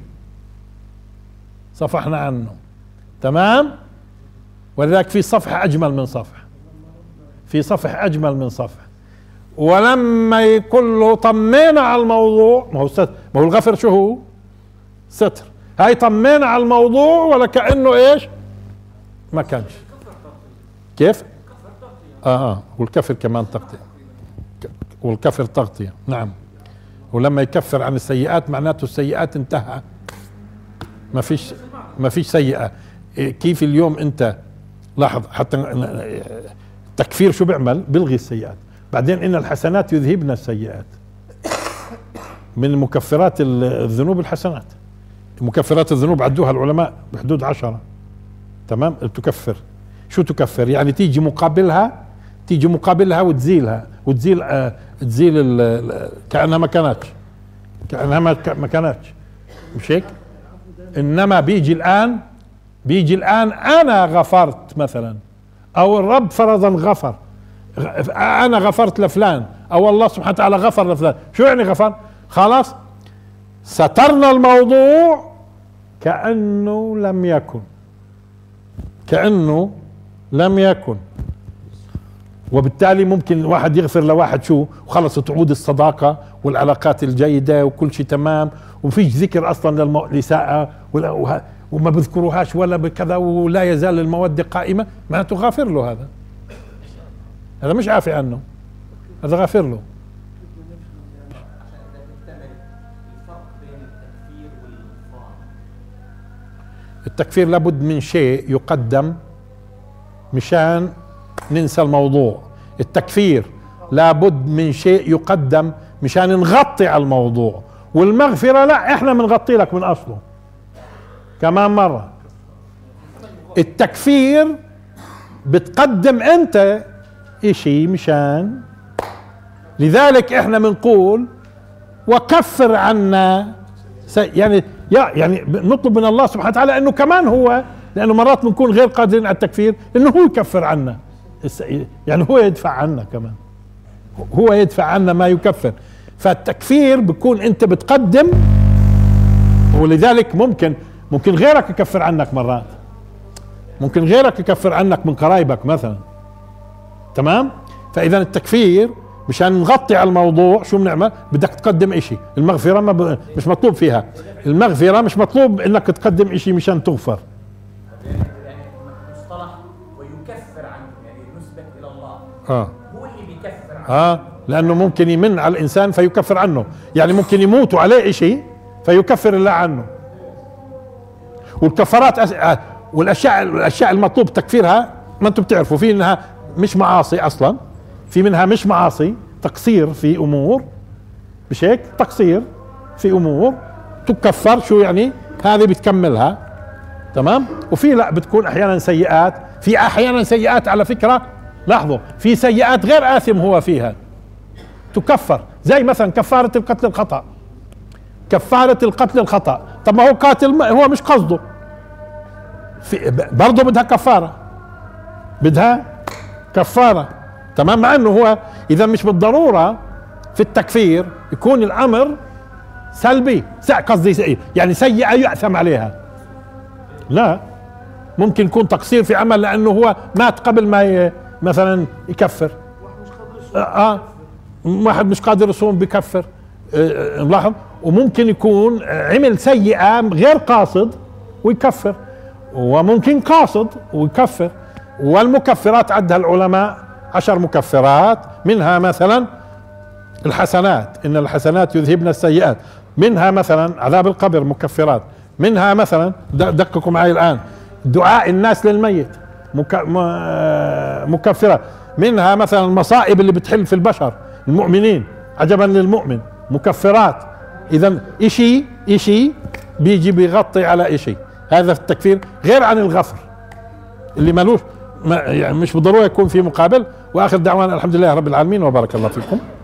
صفحنا عنه. تمام؟ ولذلك في صفحة أجمل من صفحة، في صفحة أجمل من صفحة. ولما يقول له طمينا على الموضوع، ما هو ستر، ما هو الغفر شو هو؟ ستر. هاي طمينا على الموضوع ولا كأنه ايش؟ ما كانش. كيف؟ اه اه والكفر كمان تغطية، والكفر تغطية. نعم. ولما يكفر عن السيئات معناته السيئات انتهى، ما فيش ما فيش سيئة. كيف اليوم انت لاحظ حتى التكفير شو بيعمل؟ بيلغي السيئات. بعدين ان الحسنات يذهبن السيئات. من مكفرات الذنوب الحسنات. مكفرات الذنوب عدوها العلماء بحدود عشرة. تمام؟ تكفر. شو تكفر؟ يعني تيجي مقابلها، تيجي مقابلها وتزيلها، وتزيل آه تزيل كأنها ما كانتش، كأنها ما كانتش. مش هيك؟ انما بيجي الان، بيجي الان انا غفرت مثلا، او الرب فرضا غفر، انا غفرت لفلان، او الله سبحانه وتعالى غفر لفلان. شو يعني غفر؟ خلاص سترنا الموضوع كأنه لم يكن، كأنه لم يكن. وبالتالي ممكن واحد يغفر لواحد شو وخلص تعود الصداقة والعلاقات الجيدة وكل شيء تمام، ومفيش ذكر اصلا للإساءة وما بذكروهاش ولا بكذا، ولا يزال المودة قائمة، معناته غافر له هذا. هذا مش عافي عنه، هذا غافر له. عشان اذا تكتمل الفرق بين التكفير والغفران. التكفير لابد من شيء يقدم مشان ننسى الموضوع. التكفير لابد من شيء يقدم مشان نغطي على الموضوع، والمغفرة لا، احنا بنغطي لك من اصله. كمان مرة التكفير بتقدم انت اشي مشان، لذلك احنا بنقول وكفر عنا، يعني يعني نطلب من الله سبحانه وتعالى انه كمان هو، لانه مرات بنكون غير قادرين على التكفير، انه هو يكفر عنا، يعني هو يدفع عنا كمان، هو يدفع عنا ما يكفر. فالتكفير بكون انت بتقدم، ولذلك ممكن ممكن غيرك يكفر عنك مرات، ممكن غيرك يكفر عنك من قرايبك مثلا، تمام؟ فاذا التكفير مشان نغطي على الموضوع شو بنعمل؟ بدك تقدم اشي. المغفرة ما ب... مش مطلوب فيها، المغفرة مش مطلوب انك تقدم اشي مشان تغفر. يعني مصطلح ويكفر عنه، يعني نسبة الى الله. اه هو اللي بيكفر عنه. اه لانه ممكن يمن على الانسان فيكفر عنه، يعني ممكن يموت عليه اشي فيكفر الله عنه. والكفارات أس... آه. والاشياء الاشياء المطلوب تكفيرها ما انتم بتعرفوا، في انها مش معاصي اصلا، في منها مش معاصي، تقصير في امور، مش هيك؟ تقصير في امور تكفر، شو يعني؟ هذه بتكملها، تمام؟ وفي لا بتكون احيانا سيئات، في احيانا سيئات على فكرة، لاحظوا في سيئات غير آثم هو فيها تكفر، زي مثلا كفارة القتل الخطأ. كفارة القتل الخطأ، طب ما هو قاتل، هو مش قصده، في برضه بدها كفارة، بدها كفارة، تمام؟ مع انه هو اذا مش بالضرورة في التكفير يكون الامر سلبي، قصدي يعني سيئة يأثم عليها، لا، ممكن يكون تقصير في عمل لانه هو مات قبل ما مثلا يكفر. اه واحد مش قادر يصوم بكفر، ملاحظ؟ وممكن يكون عمل سيئة غير قاصد ويكفر، وممكن قاصد ويكفر. والمكفرات عدها العلماء عشر مكفرات، منها مثلا الحسنات، ان الحسنات يذهبن السيئات، منها مثلا عذاب القبر مكفرات، منها مثلا دققوا معي الان دعاء الناس للميت مكفرات، منها مثلا المصائب اللي بتحل في البشر المؤمنين عجبا للمؤمن مكفرات. اذا اشي اشي بيجي بيغطي على اشي، هذا في التكفير غير عن الغفر اللي مالوش يعني مش بالضرورة يكون في مقابل. واخر دعوانا الحمد لله رب العالمين وبارك الله فيكم.